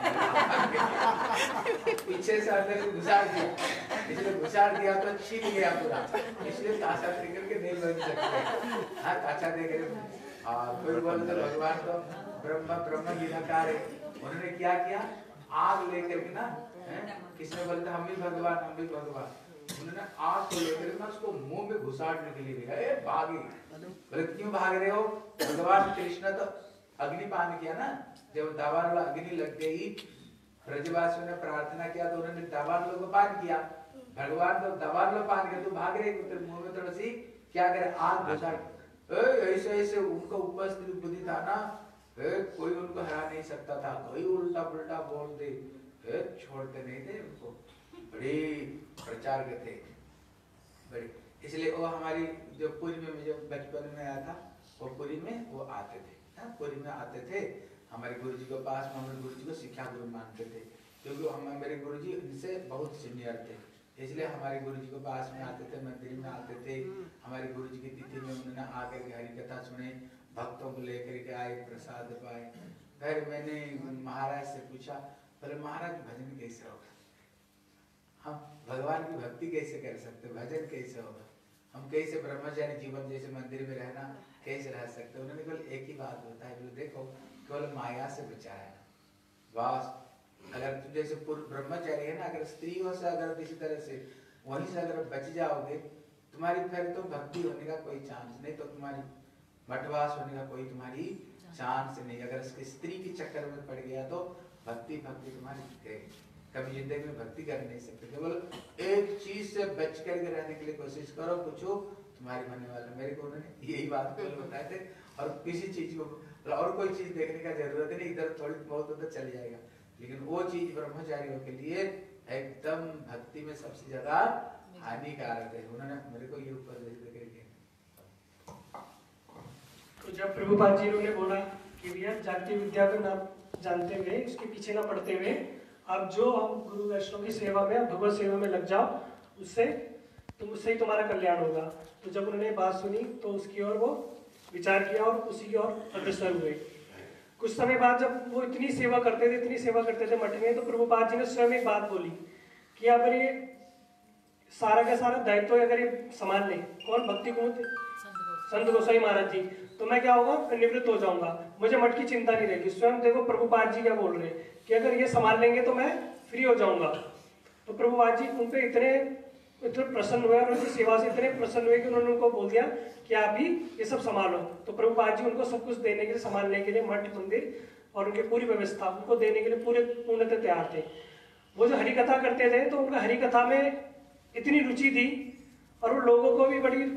पीछे से अंदर में घुसाड़ दिया, इसलिए घुसाड़ दिया तो छीन गया पूरा, इसलिए काछा देकर के नहीं बन सकते। हाँ काछा देकर कोई बोले तो भगवान तो ब्रह्म ब्रह्म निराकार है। उन्होंने क्या किया, आग लेकर के ना, किसने बोले था हम भी भगवान हम भी भगवान, उन्होंने आग को लेकर के उसको मुंह में घुसाड़ने के लिए गए, भागे। बोले क्यों भाग रहे हो? भगवान कृष्ण तो अग्निपान किया ना, जब दावान वाला अग्नि लग गई, ब्रजवासियों ने प्रार्थना किया तो उन्होंने दावान लोग को पान किया, भगवान तो दावान लोग पान किया, तो भाग रहे तेरे मुंह में थोड़ी सी क्या करे, आग घुसाड़। ऐसे ऐसे उनको उपस्थित बुद्धि था ना, कोई उनको हरा नहीं सकता था, कोई उल्टा पुल्टा बोल दे, छोड़ते नहीं थे उनको, बड़े प्रचार करते बड़े। इसलिए वो हमारी जो पुरी में जब बचपन में आया था, वो पुरी में वो आते थे, पुरी में आते थे हमारे गुरुजी के पास में, हमारे गुरुजी को शिक्षा गुरु मानते थे, क्योंकि हम मेरे गुरुजी इनसे बहुत सीनियर थे, इसलिए हमारे गुरुजी के पास में आते थे, मंदिर में आते थे। हमारे गुरुजी की तिथि में उन्होंने आकर के हरि कथा सुने, भक्तों को लेकर के आए, प्रसाद पाए। फिर मैंने महाराज से पूछा, बोले महाराज भजन कैसे होगा, हम भगवान की भक्ति कैसे कर सकते, भजन कैसे होगा, हम कैसे ब्रह्मचारी जीवन जैसे मंदिर में रहना कैसे रह सकते। उन्होंने केवल एक ही बात बताई, बोले देखो केवल माया से बचाया। बस अगर तुम जैसे पूर्व ब्रह्मचारी है ना, अगर स्त्रियों से अगर किसी तरह से वहीं से अगर बच जाओगे, तुम्हारी फिर तो भक्ति होने का कोई चांस नहीं, तो तुम्हारी मठवास होने का कोई तुम्हारी चांस नहीं। अगर इसके स्त्री के चक्कर में पड़ गया तो भक्ति भक्ति तुम्हारी कभी जिंदगी में भक्ति कर नहीं सकते। केवल एक चीज से बच करके रहने के लिए कोशिश करो, पूछो तुम्हारी बनने वाला। मेरे को उन्होंने यही बात केवल बताए थे, और किसी चीज को और कोई चीज देखने का जरूरत नहीं, इधर थोड़ी बहुत उधर चल जाएगा, लेकिन वो चीज ब्रह्मचारियों के लिए एकदम भक्ति में सबसे ज्यादा हानिकारक है। उन्होंने मेरे को ये उपदेश देकर के तो जब प्रभुपाद जी ने बोला कि भैया जाति विद्या को ना जानते हुए, उसके पीछे ना पड़ते हुए, आप जो हम गुरु वैष्णव की सेवा में, भगवत सेवा में लग जाओ, उससे तुम उससे ही तुम्हारा कल्याण होगा। तो जब उन्होंने बात सुनी तो उसकी ओर वो विचार किया और उसी की ओर अग्रसर हुए। कुछ समय बाद जब वो इतनी सेवा करते थे इतनी सेवा करते थे मठ में, तो प्रभुपाद जी ने स्वयं एक बात बोली कि अगर ये सारा का सारा दायित्व अगर ये संभाल ले, कौन? भक्ति कुमुद संत गोसाई महाराज जी, तो मैं क्या होगा? मैं निवृत्त हो जाऊंगा, मुझे मठ की चिंता नहीं रहेगी। स्वयं देखो प्रभुपाद जी क्या बोल रहे हैं कि अगर ये संभाल लेंगे तो मैं फ्री हो जाऊंगा। तो प्रभुपाद जी उन पे इतने इतने प्रसन्न हुए और उनकी सेवा से इतने प्रसन्न हुए कि उन्होंने उनको बोल दिया कि आप ही ये सब संभालो। तो प्रभुपाद जी उनको सब कुछ देने के लिए, संभालने के लिए, मठ मंदिर और उनकी पूरी व्यवस्था उनको देने के लिए पूरे पूर्णतः तैयार थे। वो जो हरि कथा करते थे तो उनका हरि कथा में इतनी रुचि थी और वो लोगों को भी बड़ी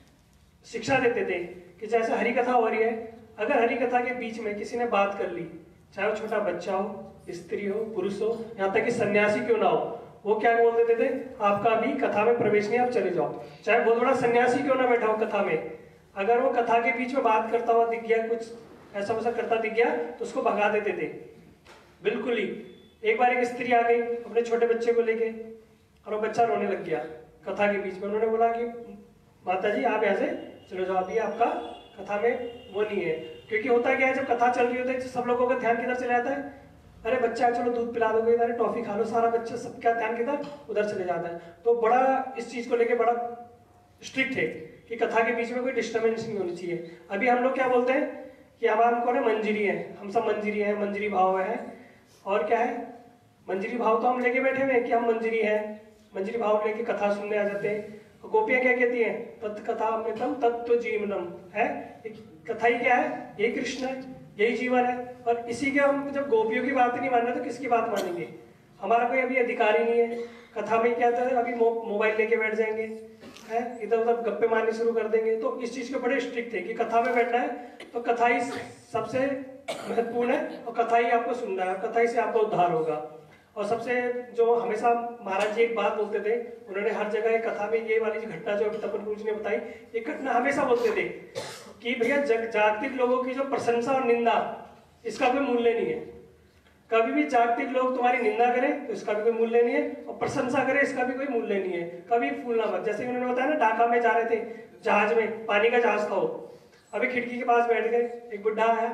शिक्षा देते थे कि जैसे हरि कथा हो रही है, अगर हरि कथा के बीच में किसी ने बात कर ली, चाहे वो छोटा बच्चा हो, स्त्री हो, पुरुष हो, यहाँ तक कि सन्यासी क्यों ना हो, वो क्या बोल देते थे? आपका भी कथा में प्रवेश नहीं, आप चले जाओ। चाहे बहुत बड़ा सन्यासी क्यों ना बैठा हो कथा में, अगर वो कथा के बीच में बात करता हुआ दिख गया, कुछ ऐसा वैसा करता दिख गया, तो उसको भगा देते थे बिल्कुल ही। एक बार एक स्त्री आ गई अपने छोटे बच्चे को लेके और वो बच्चा रोने लग गया कथा के बीच में। उन्होंने बोला कि माता जी आप यहाँ से चलो जाओ, अभी आपका कथा में वो नहीं है। क्योंकि होता क्या है, जब कथा चल रही होती है सब लोगों का ध्यान किधर चले जाता है? अरे बच्चा चलो दूध पिला दोगे, इधर टॉफी खा लो, सारा बच्चा सबका ध्यान किधर? उधर चले जाता है। तो बड़ा इस चीज को लेके बड़ा स्ट्रिक्ट है कि कथा के बीच में कोई डिस्टर्बेंस नहीं होनी चाहिए। अभी हम लोग क्या बोलते हैं कि अब हम कौन है? मंजरी है, हम सब मंजरी है, मंजरी भाव है। और क्या है? मंजरी भाव तो हम लेके बैठे हुए हैं कि हम मंजरी है, मंजरी भाव लेके कथा सुनने आ जाते हैं। गोपियां क्या कहती हैं? तत् कथा अमृतम तत्व जीवनम है। कथा ही क्या है? यही कृष्ण है, यही जीवन है। और इसी के हम जब गोपियों की बात नहीं मान रहे तो किसकी बात मानेंगे? हमारा कोई अभी अधिकार ही नहीं है। कथा में क्या था, अभी मो, मोबाइल लेके बैठ जाएंगे, है इधर उधर गप्पे मारने शुरू कर देंगे। तो इस चीज के बड़े स्ट्रिक्ट थे कि कथा में बैठना है तो कथा ही सबसे महत्वपूर्ण है और कथा ही आपको सुनना है, कथा ही से आपका उद्धार होगा। और सबसे जो हमेशा महाराज जी एक बात बोलते थे, उन्होंने हर जगह कथा में ये वाली घटना जो तपन गुरु जी ने बताई, ये घटना हमेशा बोलते थे कि भैया जागतिक लोगों की जो प्रशंसा और निंदा, इसका कोई मूल्य नहीं है। कभी भी जागतिक लोग तुम्हारी निंदा करें तो इसका भी कोई मूल्य नहीं है, और प्रशंसा करें इसका भी कोई मूल्य नहीं है। कभी फूलना मत। जैसे उन्होंने बताया ना, ढाका में जा रहे थे जहाज में, पानी का जहाज था वो, अभी खिड़की के पास बैठ गए, एक बुढ़ा आया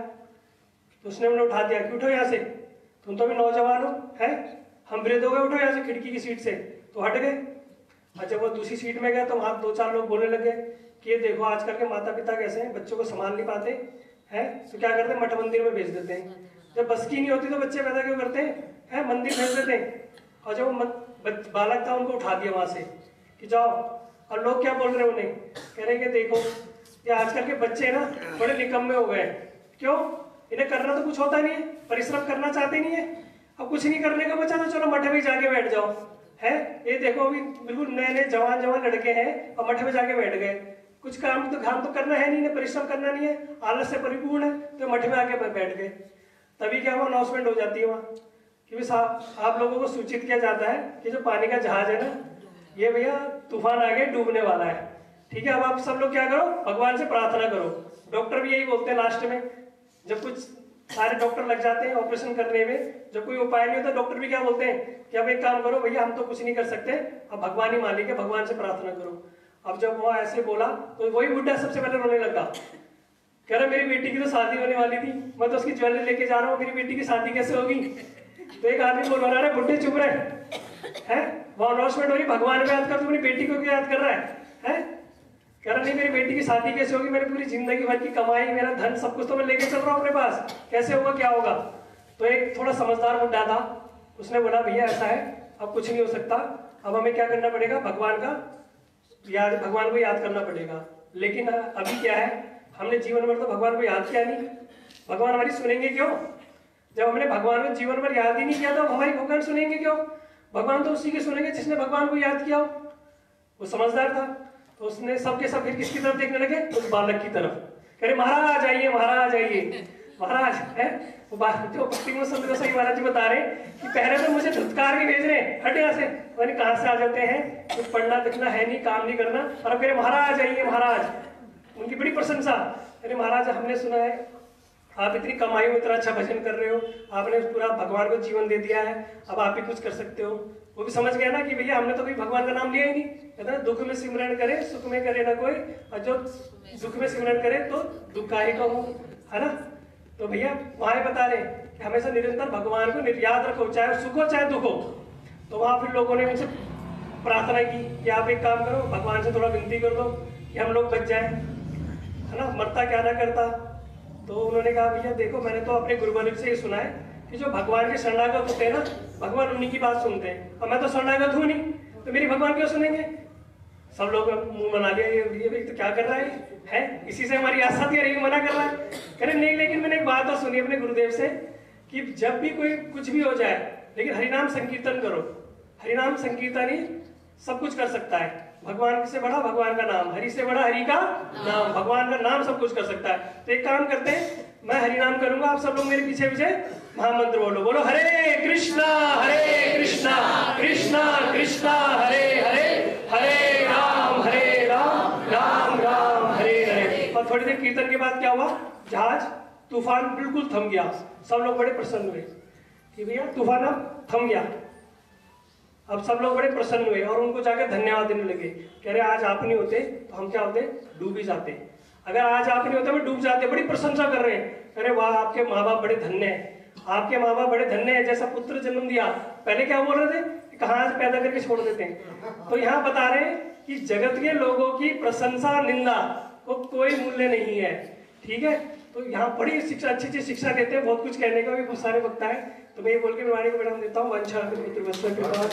तो उसने उन्हें उठा दिया कि उठो यहाँ से, तुम तो भी नौजवान हो, है हम वृद्ध हो गए, उठो यहाँ से खिड़की की सीट से। तो हट गए। और जब वो दूसरी सीट में गए तो वहां दो चार लोग बोलने लगे कि ये देखो आजकल के माता पिता कैसे हैं, बच्चों को संभाल नहीं पाते हैं, तो क्या करते हैं? मठ मंदिर में भेज देते हैं। जब बस की नहीं होती तो बच्चे पैदा क्यों करते हैं? मंदिर भेज देते हैं। और जब वो बालक था उनको उठा दिया वहां से कि जाओ। और लोग क्या बोल रहे हैं उन्हें? कह रहे हैं कि देखो ये आजकल के बच्चे ना बड़े निकम्मे हो गए। क्यों? इन्हें करना तो कुछ होता नहीं है, परिश्रम करना चाहते नहीं है। अब कुछ नहीं करने का बचा तो चलो मठ में जाके बैठ जाओ, है ये देखो अभी बिल्कुल नए नए जवान जवान लड़के हैं और मठ में जाके बैठ गए। कुछ काम तो काम तो करना है नहीं, परिश्रम करना नहीं है, आलस से परिपूर्ण है, तो मठ में आके बैठ गए। तभी क्या हुआ? अनाउंसमेंट हो जाती है वहाँ कि साहब आप लोगों को सूचित किया जाता है कि जो पानी का जहाज है ना, ये भैया तूफान आ गया, डूबने वाला है। ठीक है, अब आप सब लोग क्या करो? भगवान से प्रार्थना करो। डॉक्टर भी यही बोलते हैं लास्ट में, जब कुछ सारे डॉक्टर लग जाते हैं ऑपरेशन करने में, जब कोई उपाय नहीं होता डॉक्टर भी क्या बोलते हैं कि अब एक काम करो भैया, हम तो कुछ नहीं कर सकते, अब भगवान ही मालिक है, भगवान से प्रार्थना करो। अब जब वो ऐसे बोला तो वही बुढ़ा सबसे पहले रोने लगा, कह रहा मेरी बेटी की तो शादी होने वाली थी, मैं तो उसकी ज्वेलरी लेके जा रहा हूँ, मेरी बेटी की शादी कैसे होगी? तो एक आदमी बोल रहा है बुढ़े चुप रहे हैं, वो अनाउंसमेंट हो रही, भगवान को याद कर, तू अपनी बेटी को क्यों याद कर रहा है, है? कह रहा नहीं मेरी बेटी की शादी कैसे होगी, मैंने पूरी जिंदगी भर की कमाई, मेरा धन सब कुछ तो मैं लेके चल रहा हूँ अपने पास, कैसे होगा, क्या होगा। तो एक थोड़ा समझदार बुड्ढा था, उसने बोला भैया ऐसा है, अब कुछ नहीं हो सकता, अब हमें क्या करना पड़ेगा, भगवान का याद, भगवान को याद करना पड़ेगा। लेकिन अभी क्या है, हमने जीवन भर तो भगवान को याद किया नहीं, भगवान हमारी सुनेंगे क्यों? जब हमने भगवान को जीवन भर याद ही नहीं किया तो हमारी भगवान सुनेंगे क्यों? भगवान तो उसी के सुनेंगे जिसने भगवान को याद किया हो। वो समझदार था, तो उसने सबके सब फिर किसकी तरफ देखने लगे, उस बालक की तरफ। कह रहे महाराज आइए, महाराज आइए, महाराज है वो जो भक्ति में संत गोसाई महाराज जी बता रहे कि पहले तो मुझे धुतकार के भेज रहे हैं, हट यहाँ से, मैंने कहाँ से आ जाते हैं, कुछ पढ़ना लिखना है नहीं, काम नहीं करना, और अब कह रहे महाराज आइए, महाराज। उनकी बड़ी प्रशंसा, अरे महाराज हमने सुना है आप इतनी कमाई में इतना अच्छा भजन कर रहे हो, आपने पूरा भगवान को जीवन दे दिया है, अब आप भी कुछ कर सकते हो। वो भी समझ गया ना कि भैया हमने तो कभी भगवान का नाम लिया ही नहीं, कहता है दुख में सिमरन करे सुख में करे ना कोई, और जो दुख में सिमरन करे तो दुखकारी को हो, है ना। तो भैया वहां बता रहे कि हमेशा निरंतर भगवान को याद रखो, चाहे सुख हो चाहे दुख हो। तो वहां फिर लोगों ने मुझसे प्रार्थना की कि आप एक काम करो, भगवान से थोड़ा विनती कर दो कि हम लोग बच जाए, है ना, मरता क्या ना करता। तो उन्होंने कहा भैया देखो मैंने तो अपने गुरुवर्ग से ये सुना है कि जो भगवान के शरणागत होते हैं ना, भगवान उन्हीं की बात सुनते हैं, और मैं तो शरणागत हूँ नहीं, तो मेरी भगवान क्यों सुनेंगे। सब लोग मुंह बना लिया, ये ये तो क्या कर रहा है, है? इसी से हमारी आस्था थी, अरे मना कर रहा है। कह रहे नहीं, लेकिन मैंने एक बात तो सुनी अपने गुरुदेव से कि जब भी कोई कुछ भी हो जाए, लेकिन हरिनाम संकीर्तन करो, हरिनाम संकीर्तन ही सब कुछ कर सकता है। भगवान से बड़ा भगवान का नाम, हरि से बड़ा हरि का नाम, भगवान का नाम सब कुछ कर सकता है। तो एक काम करते हैं, मैं हरि नाम करूंगा, आप सब लोग मेरे पीछे पीछे महामंत्र बोलो, बोलो हरे कृष्णा हरे कृष्णा कृष्णा कृष्णा हरे हरे, हरे राम हरे राम राम राम हरे हरे। और थोड़ी देर कीर्तन के बाद क्या हुआ, जहाज तूफान बिल्कुल थम गया। सब लोग बड़े प्रसन्न हुए कि भैया तूफान अब थम गया। अब सब लोग बड़े प्रसन्न हुए और उनको जाकर धन्यवाद देने लगे। कह रहे आज आप नहीं होते तो हम क्या होते, डूब ही जाते, अगर आज आप नहीं होते हम डूब जाते। बड़ी प्रशंसा कर रहे हैं, कह रहे वाह आपके माँ बाप बड़े धन्य हैं, आपके माँ बाप बड़े धन्य हैं, जैसा पुत्र जन्म दिया। पहले क्या बोल रहे थे, कहाँ से पैदा करके छोड़ देते हैं। तो यहाँ बता रहे हैं कि जगत के लोगों की प्रशंसा निंदा को कोई मूल्य नहीं है, ठीक है। तो यहाँ बड़ी शिक्षा, अच्छी अच्छी शिक्षा देते हैं, बहुत कुछ कहने का भी बहुत सारे वक्त है। तो मैं ये बोल के मैं वाणी को मैडम देता हूँ, वंशा पुत्र वत्सल के बाद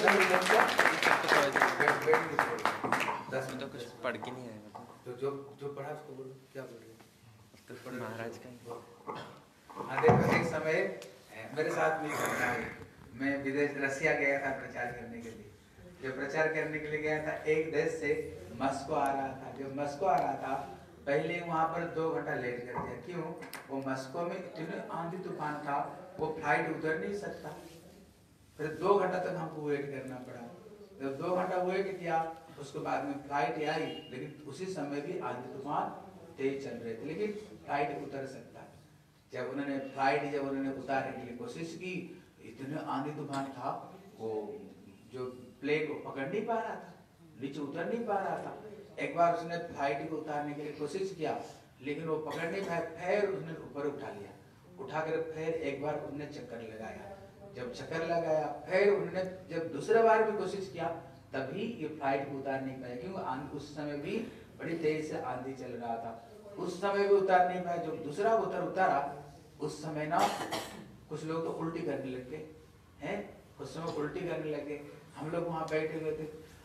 दस मिनट कुछ पढ़ के नहीं आएगा तो जो जो पढ़ा उसको बोलो, क्या बोल रहे तो महाराज का। हाँ देखो, एक समय मेरे साथ भी घटना हुई। मैं विदेश रसिया गया था प्रचार करने के लिए। जब प्रचार करने के लिए गया था, एक देश से मस्को आ रहा था। जब मस्को आ रहा था, पहले वहां पर दो घंटा लेट कर दिया। क्यों? वो मस्को में इतनी आंधी तूफान था, वो फ्लाइट उतर नहीं सकता। फिर दो घंटा तक हमको वेट करना पड़ा। जब दो घंटा वेट किया, उसके बाद में फ्लाइट आई, लेकिन उसी समय भी आंधी तूफान तेज चल रहे थे, लेकिन फ्लाइट उतर सकता। जब उन्होंने फ्लाइट जब उन्होंने उतारने के लिए कोशिश की, इतने आंधी तूफान था, वो जो प्लेन को पकड़ नहीं पा रहा था, नीचे उतर नहीं पा रहा था। एक बार उसने फ्लाइट को उतारने के लिए कोशिश किया, लेकिन वो पकड़ नहीं पाया। फिर उसने ऊपर उठा लिया, उठाकर फिर एक बार उसने चक्कर लगाया। जब चक्कर लगाया, फिर उन्होंने जब दूसरा बार भी कोशिश किया, तभी ये फ्लाइट को उतार नहीं पाया, क्योंकि उस समय भी बड़ी तेज से आंधी चल रहा था। उस समय भी उतार नहीं पाया। जब दूसरा उतर उतारा, उस समय ना कुछ लोग तो उल्टी करने लग गए हैं, उस समय उल्टी करने लगे। हम लोग वहां बैठे हुए थे।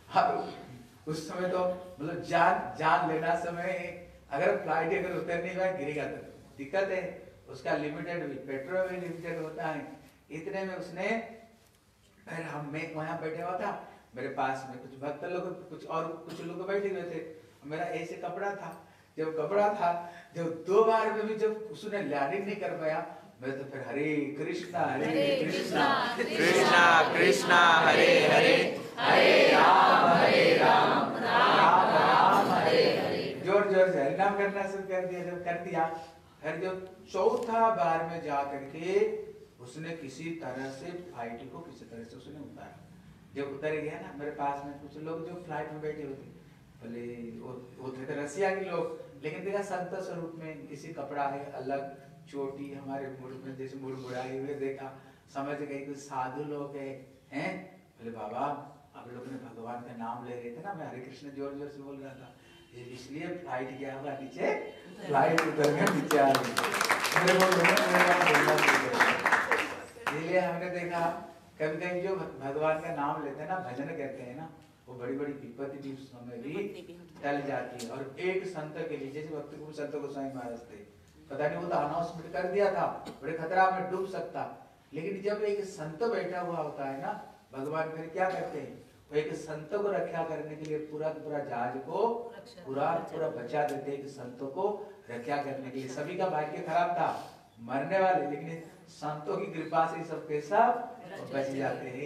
उस समय तो मतलब जान जान लेना समय, अगर फ्लाइट अगर उतर नहीं पाया, गिरेगा तो दिक्कत है। उसका लिमिटेड भी पेट्रोल भी लिमिटेड होता है। इतने में उसने, फिर हम मैं वहां बैठे हुआ था, मेरे पास में कुछ भक्त लोग, कुछ और कुछ लोग बैठे हुए थे। मेरा ऐसे कपड़ा था, जब कपड़ा था, जब दो बार में भी जब उसने लैंडिंग नहीं कर पाया, मैं तो फिर हरे कृष्णा हरे कृष्णा कृष्णा कृष्णा हरे हरे, हरे राम हरे राम राम राम हरे हरे, जोर जोर से हरिनाम करना शुरू कर दिया। जब कर दिया, फिर जब चौथा बार में जा करके उसने किसी तरह से फ्लाइट को किसी तरह से उसने उतारा। जब उतर गया ना, मेरे पास में कुछ लोग जो फ्लाइट में बैठे होते, बोले वो थे रसिया के लोग, लेकिन देखा संत स्वरूप में किसी कपड़ा है अलग, चोटी हमारे मुड़ में जैसे मुड़ मुड़ाए हुए, देखा समझ गए कुछ साधु लोग है हैं। बोले बाबा आप लोगों ने भगवान का नाम ले रहे थे ना, मैं हरे कृष्ण जोर जोर से बोल रहा था, ये इसलिए फ्लाइट गया होगा नीचे, फ्लाइट उतर कर नीचे आ गई। मेरे को बोलना इसलिए हमने देखा कभी कभी जो भगवान का नाम लेते हैं ना, भजन करते हैं ना, वो बड़ी बड़ी विपत्ति भी उस समय भी टल जाती है। और एक संत के लिए, जैसे भक्ति को संत गोसाई महाराज थे, पता नहीं वो तो अनाउंसमेंट कर दिया था, बड़े खतरा में डूब सकता, लेकिन जब एक संत बैठा हुआ होता है ना, भगवान फिर क्या करते हैं, वो एक संत को रक्षा करने के लिए पूरा पूरा जहाज को पूरा पूरा बचा देते हैं, एक संतों को रक्षा करने के लिए। सभी का भाग्य खराब था, मरने वाले, लेकिन संतों की कृपा से सब पैसा बच जाते हैं।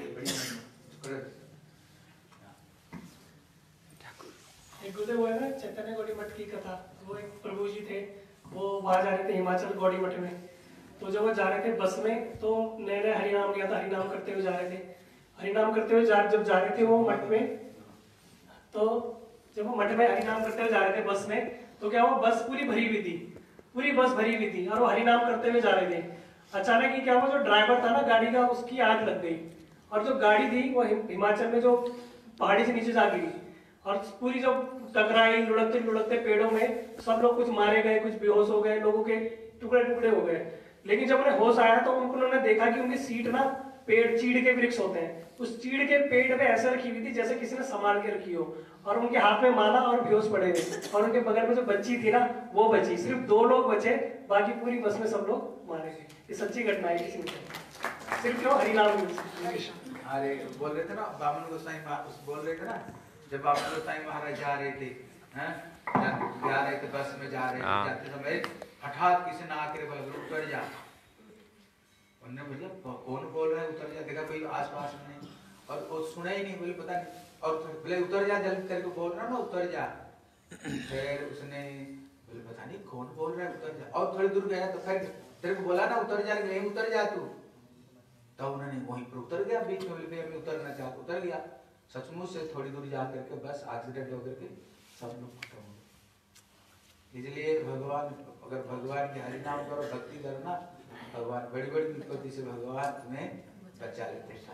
एक गुजरे हुए ना चैतन्य गौड़ी मठ की कथा, वो एक प्रभु जी थे, वो वहां जा रहे थे हिमाचल गौड़ी मठ में। तो जब वो जा रहे थे बस में, तो नए नए हरिनाम लिया था, हरिनाम करते हुए जा रहे थे। हरिनाम करते हुए जा जब जा रहे थे वो मठ में, तो जब वो मठ में हरिनाम करते हुए जा रहे थे बस में, तो क्या वो बस पूरी भरी हुई थी, पूरी बस भरी हुई थी और वो हरिनाम करते हुए जा रहे थे। अचानक ही क्या हुआ, जो ड्राइवर था ना गाड़ी का, उसकी आग लग गई और जो गाड़ी थी वो हिमाचल में जो पहाड़ी से नीचे जा गिरी और पूरी जब टकराई, लुढ़कते लुढ़कते पेड़ों में, सब लोग कुछ मारे गए, कुछ बेहोश हो गए, लोगों के टुकड़े टुकड़े हो गए। लेकिन जब उन्हें होश आया तो उन्होंने देखा कि उनकी सीट ना पेड़ चीड़ के वृक्ष होते हैं, उस चीड़ के पेड़ पे ऐसे रखी हुई थी जैसे किसी ने संभाल के रखी हो, और उनके हाथ में माला और बेहोश पड़े थे, और उनके बगल में जो बच्ची थी ना वो बची, सिर्फ दो लोग बचे, बाकी पूरी बस में सब लोग मारे गए। ये सच्ची घटना है, किसी में सिर्फ क्यों हरिनाम। अरे बोल रहे थे ना बामन गोसाई बोल रहे थे ना, जब बामन गोसाई महाराज जा रहे थे, हैं जा रहे थे बस में जा रहे थे, जाते समय हठात किसी ने आकर बोला उतर जा। उन्होंने बोला कौन बोल रहा है उतर जा, देखा कोई आसपास में नहीं, और वो सुना ही नहीं, बोले पता नहीं, और बोले उतर जा जल्दी, तेरे को बोल रहा ना उतर जा। फिर उसने बोले पता नहीं कौन बोल रहा है उतर जा, और थोड़ी दूर गया तो फिर तेरे को बोला ना उतर जा, नहीं उतर जा तू। तब तो उन्होंने वहीं पर उतर गया, बीच में बोले मैं उतरना चाहता, उतर गया। सचमुच से थोड़ी दूर जा करके बस एक्सीडेंट होकर के सब लोग खत्म हो गए। इसलिए भगवान, अगर भगवान के हरिनाम करो, भक्ति करो ना, भगवान बड़ी बड़ी विपत्ति से भगवान तुम्हें बचा लेते हैं।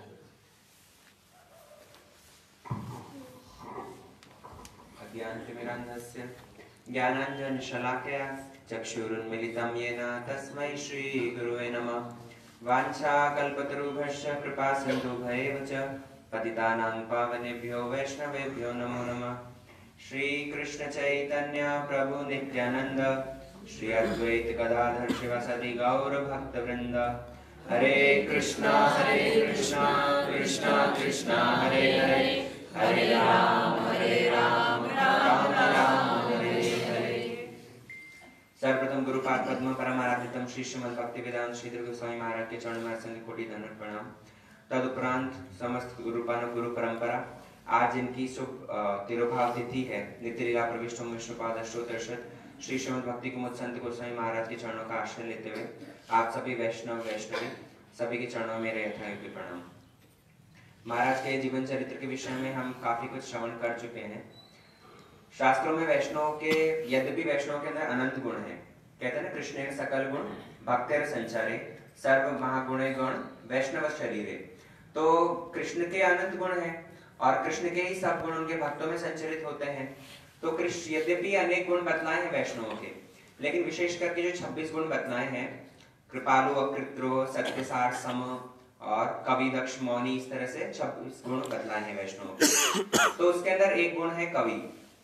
अज्ञानतिमिरान्धस्य ज्ञानाञ्जनशलाकया चक्षुरुन्मिलितं येन तस्मै श्रीगुरुवे नमः। वाञ्छाकल्पतरुभ्यश्च कृपा सिन्धुभ्येव च पतितानां पावनेभ्यो वैष्णवेभ्यो नमो नमः। श्री कृष्ण चैतन्य प्रभु नित्यानंद, श्री अद्वैत गदाधर शिवासादि गौर भक्त वृंद। हरे कृष्णा हरे कृष्णा कृष्णा कृष्णा हरे हरे, हरे राम हरे राम राम राम हरे हरे। सर्वप्रथम गुरुपाद पद्म परमाराधितम श्री श्रीमद् भक्तिवेदांत श्रीधर गोस्वामी महाराज के चरण में संग कोटि दंडवत प्रणाम। तदुपरांत समस्त गुरुपान गुरु परंपरा, आज जिनकी शुभ तिरुभाव तिथि है, नित्य लीला प्रविष्ट विष्णुपाद अष्टोत्तरशत श्री श्रीमद् भक्ति कुमुद संत गोस्वामी महाराज के चरणों का आश्रय लेते हुए आप सभी वैष्णव वैष्णवी सभी के चरणों में मेरे यथायोग्य प्रणाम। महाराज के जीवन चरित्र के विषय में हम काफी कुछ श्रवण कर चुके हैं। शास्त्रों में वैष्णव के, यद्यपि वैष्णव के अंदर अनंत गुण है, कहते हैं ना कृष्ण सकल गुण भक्तेर संचारे सर्व महागुणे गण वैष्णव शरीरे। तो कृष्ण के अनंत गुण है और कृष्ण के ही सब गुण उनके भक्तों में संचरित होते हैं। तो कृष्ण यद्यपि अनेक गुण बतलाए हैं वैष्णवों के, लेकिन विशेष करके जो छब्बीस गुण बतलाए हैं, कृपालु अकृत्रो सत्यसार सम और कवि दक्ष मौनी, इस तरह से छब्बीस गुण बतलाए हैं वैष्णवों के। तो उसके अंदर एक गुण है कवि।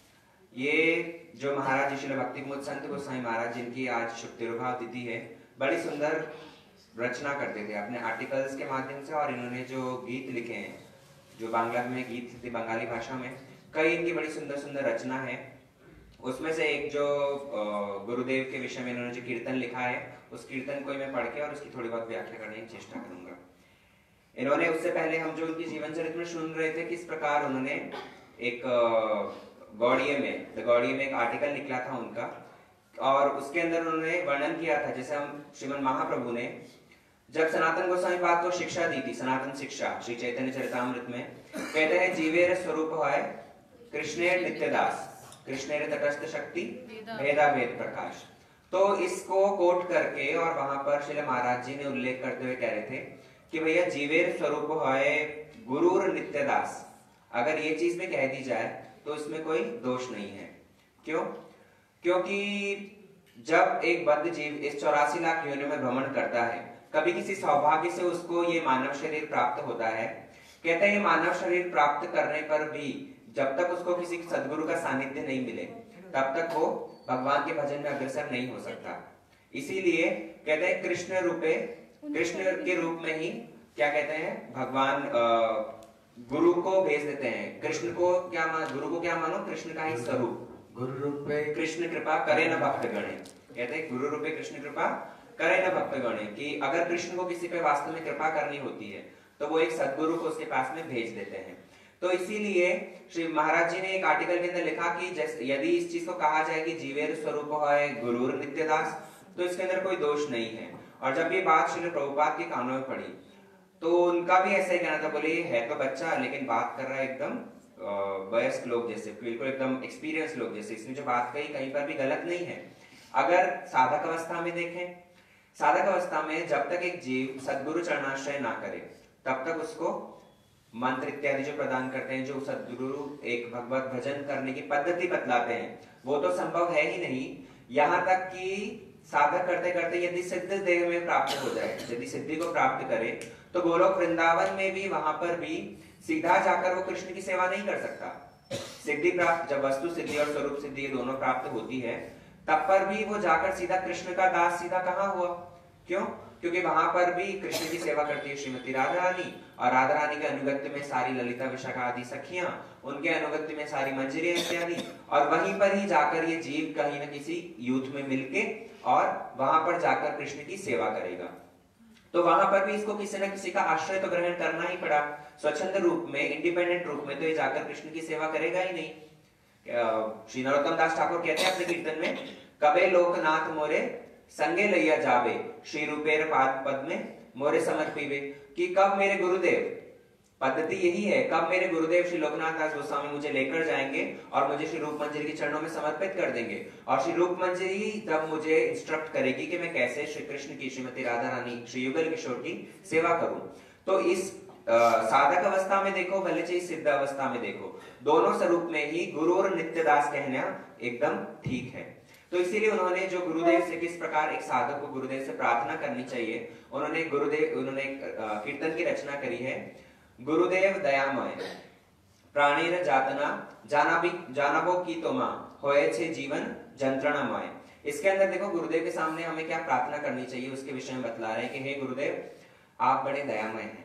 ये जो महाराज श्रील भक्ति कुमुद संत गोस्वामी महाराज, जिनकी आज शुभ तिरुभाव तिथि है, बड़ी सुंदर रचना करते थे अपने आर्टिकल्स के माध्यम से, और इन्होंने जो गीत लिखे हैं, जो बांग्ला में गीत थे बंगाली भाषा में, कई इनकी बड़ी सुंदर सुंदर रचना है। उसमें से एक जो गुरुदेव के विषय में इन्होंने जो कीर्तन लिखा है, उस कीर्तन को मैं पढ़ के और उसकी थोड़ी बहुत व्याख्या करने की चेष्टा करूंगा। इन्होंने, उससे पहले हम जो उनकी जीवन चरित्र में सुन रहे थे, किस प्रकार उन्होंने एक गौड़िये में द गौड़िये में एक आर्टिकल निकला था उनका, और उसके अंदर उन्होंने वर्णन किया था, जैसे हम श्रीमद् महाप्रभु ने जब सनातन गोस्वामी पाद को शिक्षा दी थी, सनातन शिक्षा श्री चैतन्य चरितामृत में कहते हैं, जीवेर स्वरूप है कृष्णेर नित्यदास, कृष्णेर तटस्थ शक्ति भेदा भेद प्रकाश। तो इसको कोट करके और वहां पर श्रील महाराज जी ने उल्लेख करते हुए कह रहे थे कि भैया जीवेर स्वरूप है गुरुर नित्यदास। अगर ये चीज में कह दी जाए तो इसमें कोई दोष नहीं है। क्यों? क्योंकि जब एक बद्ध जीव इस चौरासी लाख योनियों में भ्रमण करता है, कभी किसी सौभाग्य से उसको ये मानव शरीर प्राप्त होता है। कहते हैं ये मानव शरीर प्राप्त करने पर भी जब तक उसको किसी सदगुरु का सानिध्य नहीं मिले तब तक वो भगवान के भजन में अग्रसर नहीं हो सकता। इसीलिए कहते हैं कृष्ण रूपे, कृष्ण के रूप में ही क्या कहते हैं भगवान गुरु को भेज देते हैं। कृष्ण को क्या मान, गुरु को क्या मानो? कृष्ण का ही स्वरूप। गुरु रूपे कृष्ण कृपा करे न भक्त गणे, कहते हैं गुरु रूपे कृष्ण कृपा करे न भक्त गणे, कि अगर कृष्ण को किसी पे वास्तव में कृपा करनी होती है तो वो एक सदगुरु को उसके पास में भेज देते हैं। तो इसीलिए श्री महाराज जी ने एक आर्टिकल के अंदर लिखा कि यदि इस चीज को कहा जाए कि जीवेर स्वरूप है गुरुर नित्यदास, तो इसके अंदर कोई दोष नहीं है। और जब ये बात श्री प्रभुपाद के कानों में पड़ी तो उनका भी ऐसा ही कहना था, बोले ये है तो बच्चा लेकिन बात कर रहा है एकदम वयस्क लोग जैसे, बिल्कुल एकदम एक्सपीरियंस लोग जैसे। इसने जो बात कही कहीं पर भी गलत नहीं है। अगर साधक अवस्था में देखें, साधक अवस्था में जब तक एक जीव सदगुरु चरणाश्रय ना करे तब तक उसको मंत्र इत्यादि जो प्रदान करते हैं, जो सदगुरु एक भगवत भजन करने की पद्धति बतलाते हैं, वो तो संभव है ही नहीं। यहाँ तक कि साधक करते करते यदि सिद्ध देह में प्राप्त हो जाए, यदि सिद्धि को प्राप्त करे, तो गोलोक वृंदावन में भी वहां पर भी सीधा जाकर वो कृष्ण की सेवा नहीं कर सकता। सिद्धि प्राप्त, जब वस्तु सिद्धि और स्वरूप सिद्धि दोनों प्राप्त होती है तब पर भी वो जाकर सीधा कृष्ण का दास सीधा कहाँ हुआ? क्यों? क्योंकि वहां पर भी कृष्ण की सेवा करती है श्रीमती राधा रानी, और राधा रानी के अनुगत्य में सारी ललिता विशाखा आदि सखियां, उनके अनुगत्य में सारी मंजरी इत्यादि, और वहीं पर ही जाकर ये जीव कहीं न किसी यूथ में मिलके और वहां पर जाकर कृष्ण की सेवा करेगा। तो वहां पर भी इसको किसी न किसी का आश्रय तो ग्रहण करना ही पड़ा। स्वच्छंद रूप में, इंडिपेंडेंट रूप में तो ये जाकर कृष्ण की सेवा करेगा ही नहीं। श्री नरोत्तम दास ठाकुर कहते हैं अपने कीर्तन में, कबे लोकनाथ मोरे संगे लैया जावे, श्री रूपेर पाद पद में मोरे समर्पिवे, कि कब मेरे गुरुदेव, पद्धति यही है, कब मेरे गुरुदेव श्री लोकनाथ दास गोस्वामी मुझे लेकर जाएंगे और मुझे श्री रूप मंजरी के चरणों में समर्पित कर देंगे, और श्री रूप मंजरी तब मुझे इंस्ट्रक्ट करेगी कि मैं कैसे श्री कृष्ण की, श्रीमती राधा रानी, श्री युगल किशोर की सेवा करूं। तो इस आ, साधक अवस्था में देखो भले चाहे सिद्ध अवस्था में देखो, दोनों स्वरूप में ही गुरु और नित्यदास कहना एकदम ठीक है। तो इसीलिए उन्होंने जो गुरुदेव से किस प्रकार एक साधक को गुरुदेव से प्रार्थना करनी चाहिए, उन्होंने गुरुदेव उन्होंने कीर्तन की रचना करी है, गुरुदेव दयामय प्राणेर जातना जानाबी जानाबो की तोमा होए छे जीवन जंत्रणामय। इसके अंदर देखो गुरुदेव के सामने हमें क्या प्रार्थना करनी चाहिए उसके विषय में बतला रहे हैं कि हे गुरुदेव, आप बड़े दयामय हैं,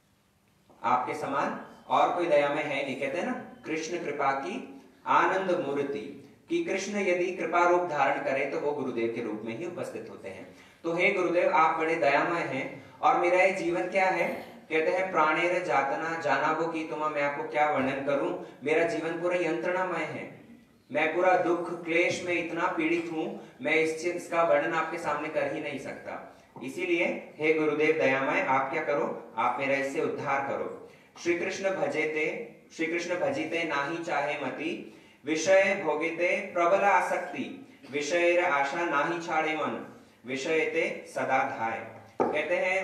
आपके समान और कोई दयामय है नहीं। कहते हैं ना कृष्ण कृपा की आनंद मूर्ति, कि कृष्ण यदि कृपा रूप धारण करे तो वो गुरुदेव के रूप में ही उपस्थित होते हैं। तो हे गुरुदेव, आप बड़े दयामय हैं और मेरा ये जीवन क्या है? कहते हैं प्राणेर जातना जानाबो की तुमा, मैं आपको क्या वर्णन करूं, मेरा जीवन पूरा यंत्रणामय है, मैं पूरा दुख क्लेश में इतना पीड़ित हूं, मैं इस चीज का वर्णन आपके सामने कर ही नहीं सकता। इसीलिए हे गुरुदेव दयामय, आप क्या करो, आप मेरा इससे उद्धार करो। श्री कृष्ण भजेते श्री कृष्ण भजीते नाही चाहे मति, विषय भोगिते प्रबल आसक्ति, विषय आशा नाही छाड़े मन, विषयते सदा धाय। कहते हैं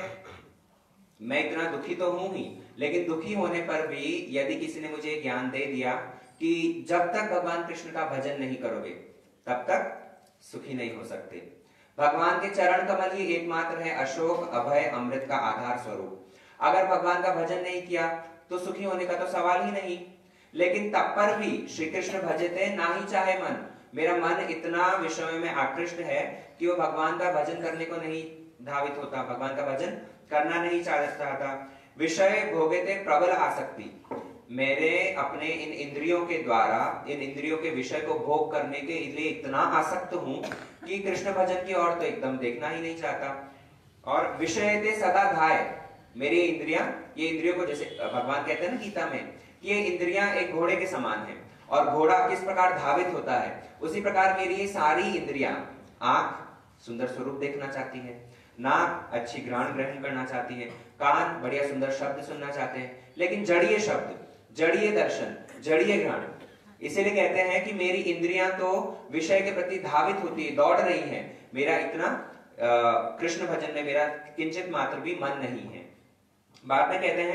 मैं इतना दुखी तो हूं ही, लेकिन दुखी होने पर भी यदि किसी ने मुझे ज्ञान दे दिया कि जब तक भगवान कृष्ण का भजन नहीं करोगे तब तक सुखी नहीं हो सकते। भगवान के चरण कमल ही एकमात्र है अशोक अभय अमृत का आधार स्वरूप। अगर भगवान का भजन नहीं किया तो सुखी होने का तो सवाल ही नहीं। लेकिन तब पर भी श्री कृष्ण भजते ना ही चाहे मन, मेरा मन इतना विषय में आकृष्ट है कि वो भगवान का भजन करने को नहीं धावित होता, भगवान का भजन करना नहीं चाहता। विषय भोगते प्रबल आसक्ति, मेरे अपने इन इंद्रियों के द्वारा इन इंद्रियों के विषय को भोग करने के लिए इतना आसक्त हूं कि कृष्ण भजन की ओर तो एकदम देखना ही नहीं चाहता। और विषयते सदा धाय, मेरी इंद्रियां, ये इंद्रियों को जैसे भगवान कहते हैं ना गीता में कि ये इंद्रियां एक घोड़े के समान है, और घोड़ा किस प्रकार धावित होता है उसी प्रकार मेरी ये सारी इंद्रियां, आंख सुंदर स्वरूप देखना चाहती है, नाक अच्छी घ्राण ग्रहण करना चाहती है, कान बढ़िया सुंदर शब्द सुनना चाहते हैं, लेकिन जड़ीय शब्द, जड़ीय दर्शन, जड़ीय घ्राण, इसीलिए कहते हैं कि मेरी इंद्रियां तो विषय के प्रति धावित होती है, दौड़ रही हैं, मेरा इतना कृष्ण भजन में मेरा किंचित मात्र भी मन नहीं है। बाद में कहते हैं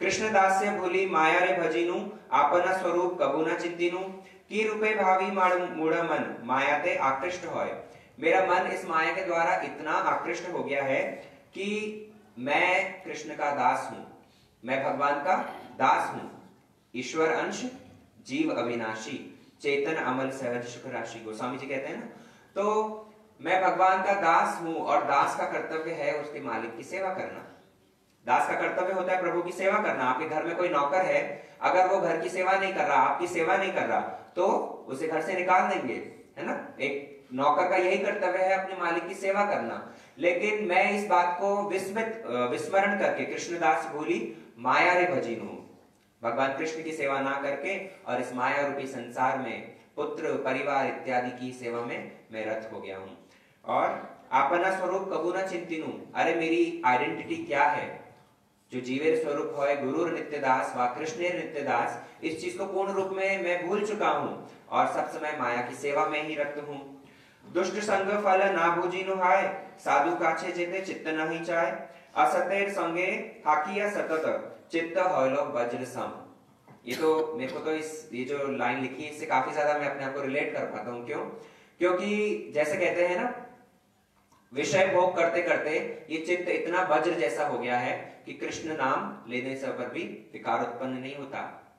कृष्णदास से भूली माया रे भजीनु आपना स्वरूप कबू न चिंतिनु की रूपे भावी मूढ़ मन माया ते आकृष्ट होय। मेरा मन इस माया के द्वारा इतना आकृष्ट हो गया है कि मैं कृष्ण का दास हूं, मैं भगवान का दास हूं। ईश्वर अंश जीव अविनाशी चेतन अमल सहज सुख राशि, गोस्वामी जी कहते हैं ना। तो मैं भगवान का दास हूं और दास का कर्तव्य है उसके मालिक की सेवा करना। दास का कर्तव्य होता है प्रभु की सेवा करना। आपके घर में कोई नौकर है, अगर वो घर की सेवा नहीं कर रहा, आपकी सेवा नहीं कर रहा, तो उसे घर से निकाल देंगे, है ना। एक नौकर का यही कर्तव्य है अपने मालिक की सेवा करना। लेकिन मैं इस बात को विस्मृत विस्मरण करके कृष्णदास भूली माया रे भजीनु, भगवान कृष्ण की सेवा ना करके और इस माया रूपी संसार में पुत्र परिवार इत्यादि की सेवा में मैं रत हो गया हूं। और अपना स्वरूप कबू न चिंतिनु, अरे मेरी आइडेंटिटी क्या है, जो जीवेर स्वरूप है गुरुर नित्यदास व कृष्णेर नित्यदास, इस चीज को पूर्ण रूप में मैं भूल चुका हूं और सब समय माया की सेवा में ही रत हूं। दुष्ट संग फल ना भुजिनु हाय, साधु काछे जेते चित्त नहीं चाय, असतेर संगे हाकिया सतत चित्त होलो वज्र सम। ये तो मेरे को तो इस ये जो लाइन लिखी है इससे काफी ज्यादा मैं अपने आप को रिलेट कर पाता हूँ। क्यों? क्योंकि जैसे कहते हैं ना, विषय भोग करते करते ये चित्त इतना वज्र जैसा हो गया है कि कृष्ण नाम लेने से पर भी विकार उत्पन्न नहीं होता।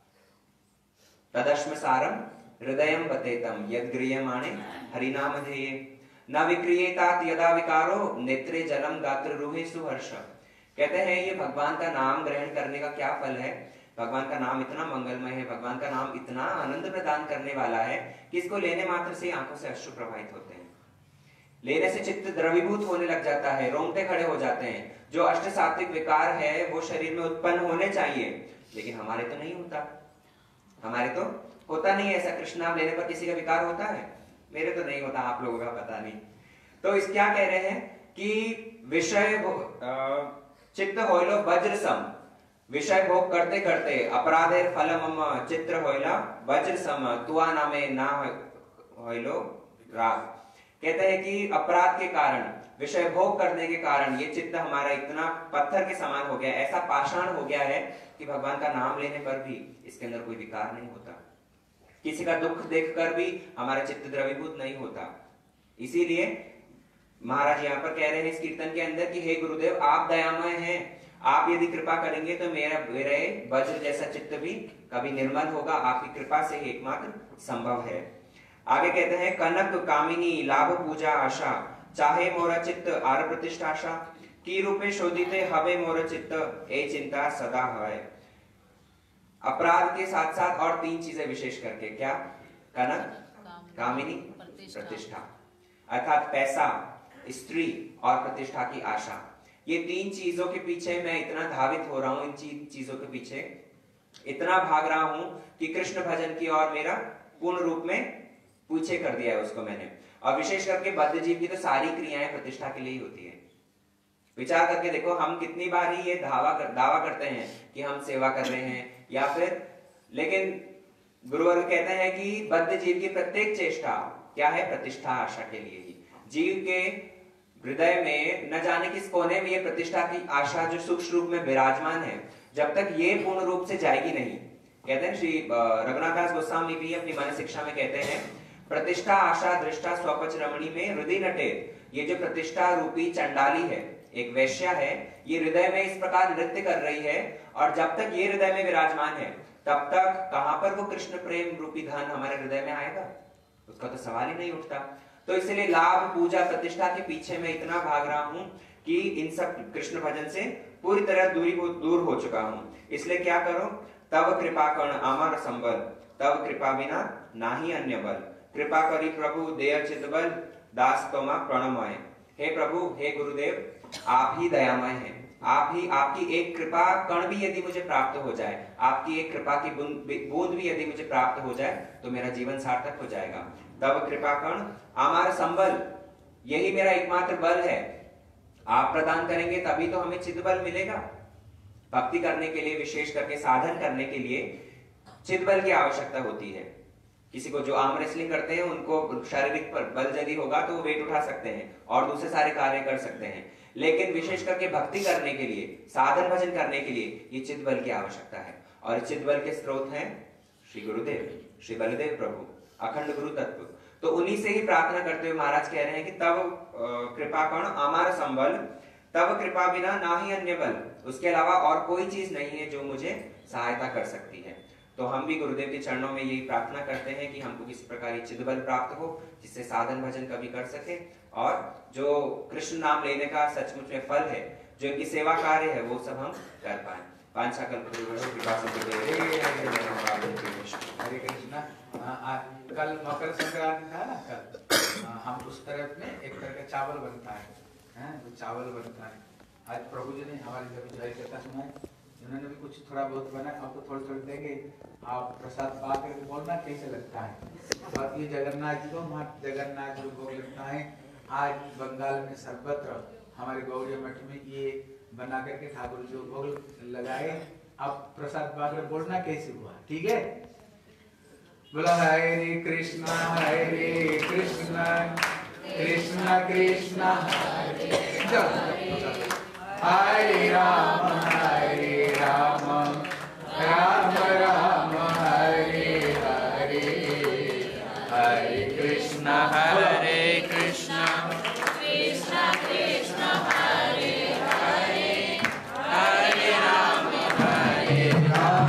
तदश्म सारम हृदयम बतेतम यद गृह्यमाणे हरिनाम ध्येये न विक्रियेतात यदा विकारो नेत्रे जलम गात्र रूहे सुहर्ष। कहते हैं ये भगवान का नाम ग्रहण करने का क्या फल है। भगवान का नाम इतना मंगलमय है, भगवान का नाम इतना आनंद प्रदान करने वाला है कि इसको लेने मात्र से आंखों से अश्रु प्रवाहित होते हैं। लेने से चित्त द्रवीभूत होने लग जाता है, रोंगटे खड़े हो जाते हैं। जो अष्ट सात्विक विकार है वो शरीर में उत्पन्न होने चाहिए, लेकिन हमारे तो नहीं होता, हमारे तो होता नहीं ऐसा। कृष्ण नाम लेने पर किसी का विकार होता है? मेरे तो नहीं होता, आप लोगों का पता नहीं। तो इस क्या कह रहे हैं कि विषय चित्त होइलो वज्र सम, विषय भोग करते करते अपराधेर फलम चित्र होइला वज्र सम तुआ नामे ना होइलो राग। कहते हैं कि अपराध के कारण, विषय भोग करने के कारण ये चित्त हमारा इतना पत्थर के समान हो गया, ऐसा पाषाण हो गया है कि भगवान का नाम लेने पर भी इसके अंदर कोई विकार नहीं होता। किसी का दुख देखकर भी हमारा चित्त द्रवीभूत नहीं होता। इसीलिए महाराज यहाँ पर कह रहे हैं इस कीर्तन के अंदर कि हे गुरुदेव आप दयामय हैं, आप यदि कृपा करेंगे तो मेरा मेरे वज्र जैसा चित्त भी कभी निर्मल होगा, आपकी कृपा से ही एकमात्र संभव है। आगे कहते हैं कनक कामिनी लाभ पूजा आशा चाहे मोरा चित्त आर प्रतिष्ठाशा की रूपे शोधिते हवे मोर चित्त ए चिंता सदा है। अपराध के साथ साथ और तीन चीजें विशेष करके, क्या? कनक, कामिनी, प्रतिष्ठा, अर्थात पैसा, स्त्री और प्रतिष्ठा की आशा। ये तीन चीजों के पीछे मैं इतना धावित हो रहा हूं, इन चीजों के पीछे इतना भाग रहा हूं कि कृष्ण भजन की ओर मेरा पूर्ण रूप में पीछे कर दिया है उसको मैंने। और विशेष करके बद्ध जीव की तो सारी क्रियाएं प्रतिष्ठा के लिए ही होती है। विचार करके देखो, हम कितनी बार ही ये दावा कर, दावा करते हैं कि हम सेवा कर रहे हैं या फिर, लेकिन गुरुवर्ग कहते हैं कि बद्ध जीव की प्रत्येक चेष्टा क्या है? प्रतिष्ठा आशा के लिए ही। जीव के हृदय में न जाने किस कोने में ये प्रतिष्ठा की आशा जो सूक्ष्म रूप में विराजमान है, जब तक ये पूर्ण रूप से जाएगी नहीं। कहते हैं श्री रघुनाथ दास गोस्वामी भी अपनी मन शिक्षा में कहते हैं, प्रतिष्ठा आशा दृष्टा स्वपच रमणी में हृदय नटे। ये जो प्रतिष्ठा रूपी चंडाली है, एक वैश्या है, ये हृदय में इस प्रकार नृत्य कर रही है और जब तक ये हृदय में विराजमान है तब तक कहां पर वो कृष्ण प्रेम रूपी धन हमारे हृदय में आएगा, उसका तो सवाल ही नहीं उठता। तो इसलिए लाभ पूजा प्रतिष्ठा के पीछे मैं इतना भाग रहा हूं कि इन सब कृष्ण भजन से पूरी तरह दूरी दूर हो चुका हूं। इसलिए क्या करो? तब कृपा कर्ण अमर संबल, तब कृपा बिना नाही अन्य बल, कृपा करी प्रभु देय चित बल, दास तोमा प्रणमय। हे प्रभु, हे गुरुदेव, आप ही दयामय हैं, आप ही, आपकी एक कृपा कण भी यदि मुझे प्राप्त हो जाए, आपकी एक कृपा की बूंद भी यदि मुझे प्राप्त हो जाए तो मेरा जीवन सार्थक हो जाएगा। तब कृपा कण हमारा संबल, यही मेरा एकमात्र बल है। आप प्रदान करेंगे तभी तो हमें चित बल मिलेगा। भक्ति करने के लिए, विशेष करके साधन करने के लिए चित बल की आवश्यकता होती है। किसी को जो आर्म रेसलिंग करते हैं उनको शारीरिक बल यदि होगा तो वो वेट उठा सकते हैं और दूसरे सारे कार्य कर सकते हैं, लेकिन विशेष करके भक्ति करने के लिए, साधन भजन करने के लिए ये चित्त बल की आवश्यकता है। और चित्त बल के स्रोत हैं श्री गुरुदेव, श्री बलदेव प्रभु, अखंड गुरु तत्व। तो उन्हीं से ही प्रार्थना करते हुए महाराज कह रहे हैं कि तब कृपा कण अमार संबल, तब कृपा बिना ना ही अन्य बल, उसके अलावा और कोई चीज नहीं है जो मुझे सहायता कर सकती है। तो हम भी गुरुदेव के चरणों में यही प्रार्थना करते हैं कि हमको किसी प्रकार की चित्त बल प्राप्त हो, जिससे साधन भजन कभी कर सके, और जो कृष्ण नाम लेने का सचमुच में फल है, जो इनकी सेवा कार्य है, वो सब हम कर पाए। पांचा कल्पतरुवश्य कृपा सिंधु हरे कृष्णा। कल मकर संक्रांति था ना, कल आ, हम उस तरफ में एक तरह का चावल बनता है, हैं, तो चावल बनता है। आज प्रभु जी ने हमारी जब जय कथा सुनाई, उन्होंने भी कुछ थोड़ा बहुत बनाया, आपको थोड़ी थोड़ी देंगे, आप प्रसाद पा करके बोलना कैसे लगता है। और ये जगन्नाथ जी को, वहाँ जगन्नाथ जी भोग लगता है। आज बंगाल में सर्वत्र हमारे गौड़िया मठ में ये बना करके ठाकुर जी को भोग लगाए। अब प्रसाद पा कर बोलना कैसे हुआ, ठीक है। बोला हरे कृष्णा हरे कृष्णा कृष्णा कृष्णा हरे राम हरे राम राम राम हरे हरे, हरे कृष्णा हरे कृष्णा कृष्णा कृष्णा हरे हरे, हरे राम हरे राम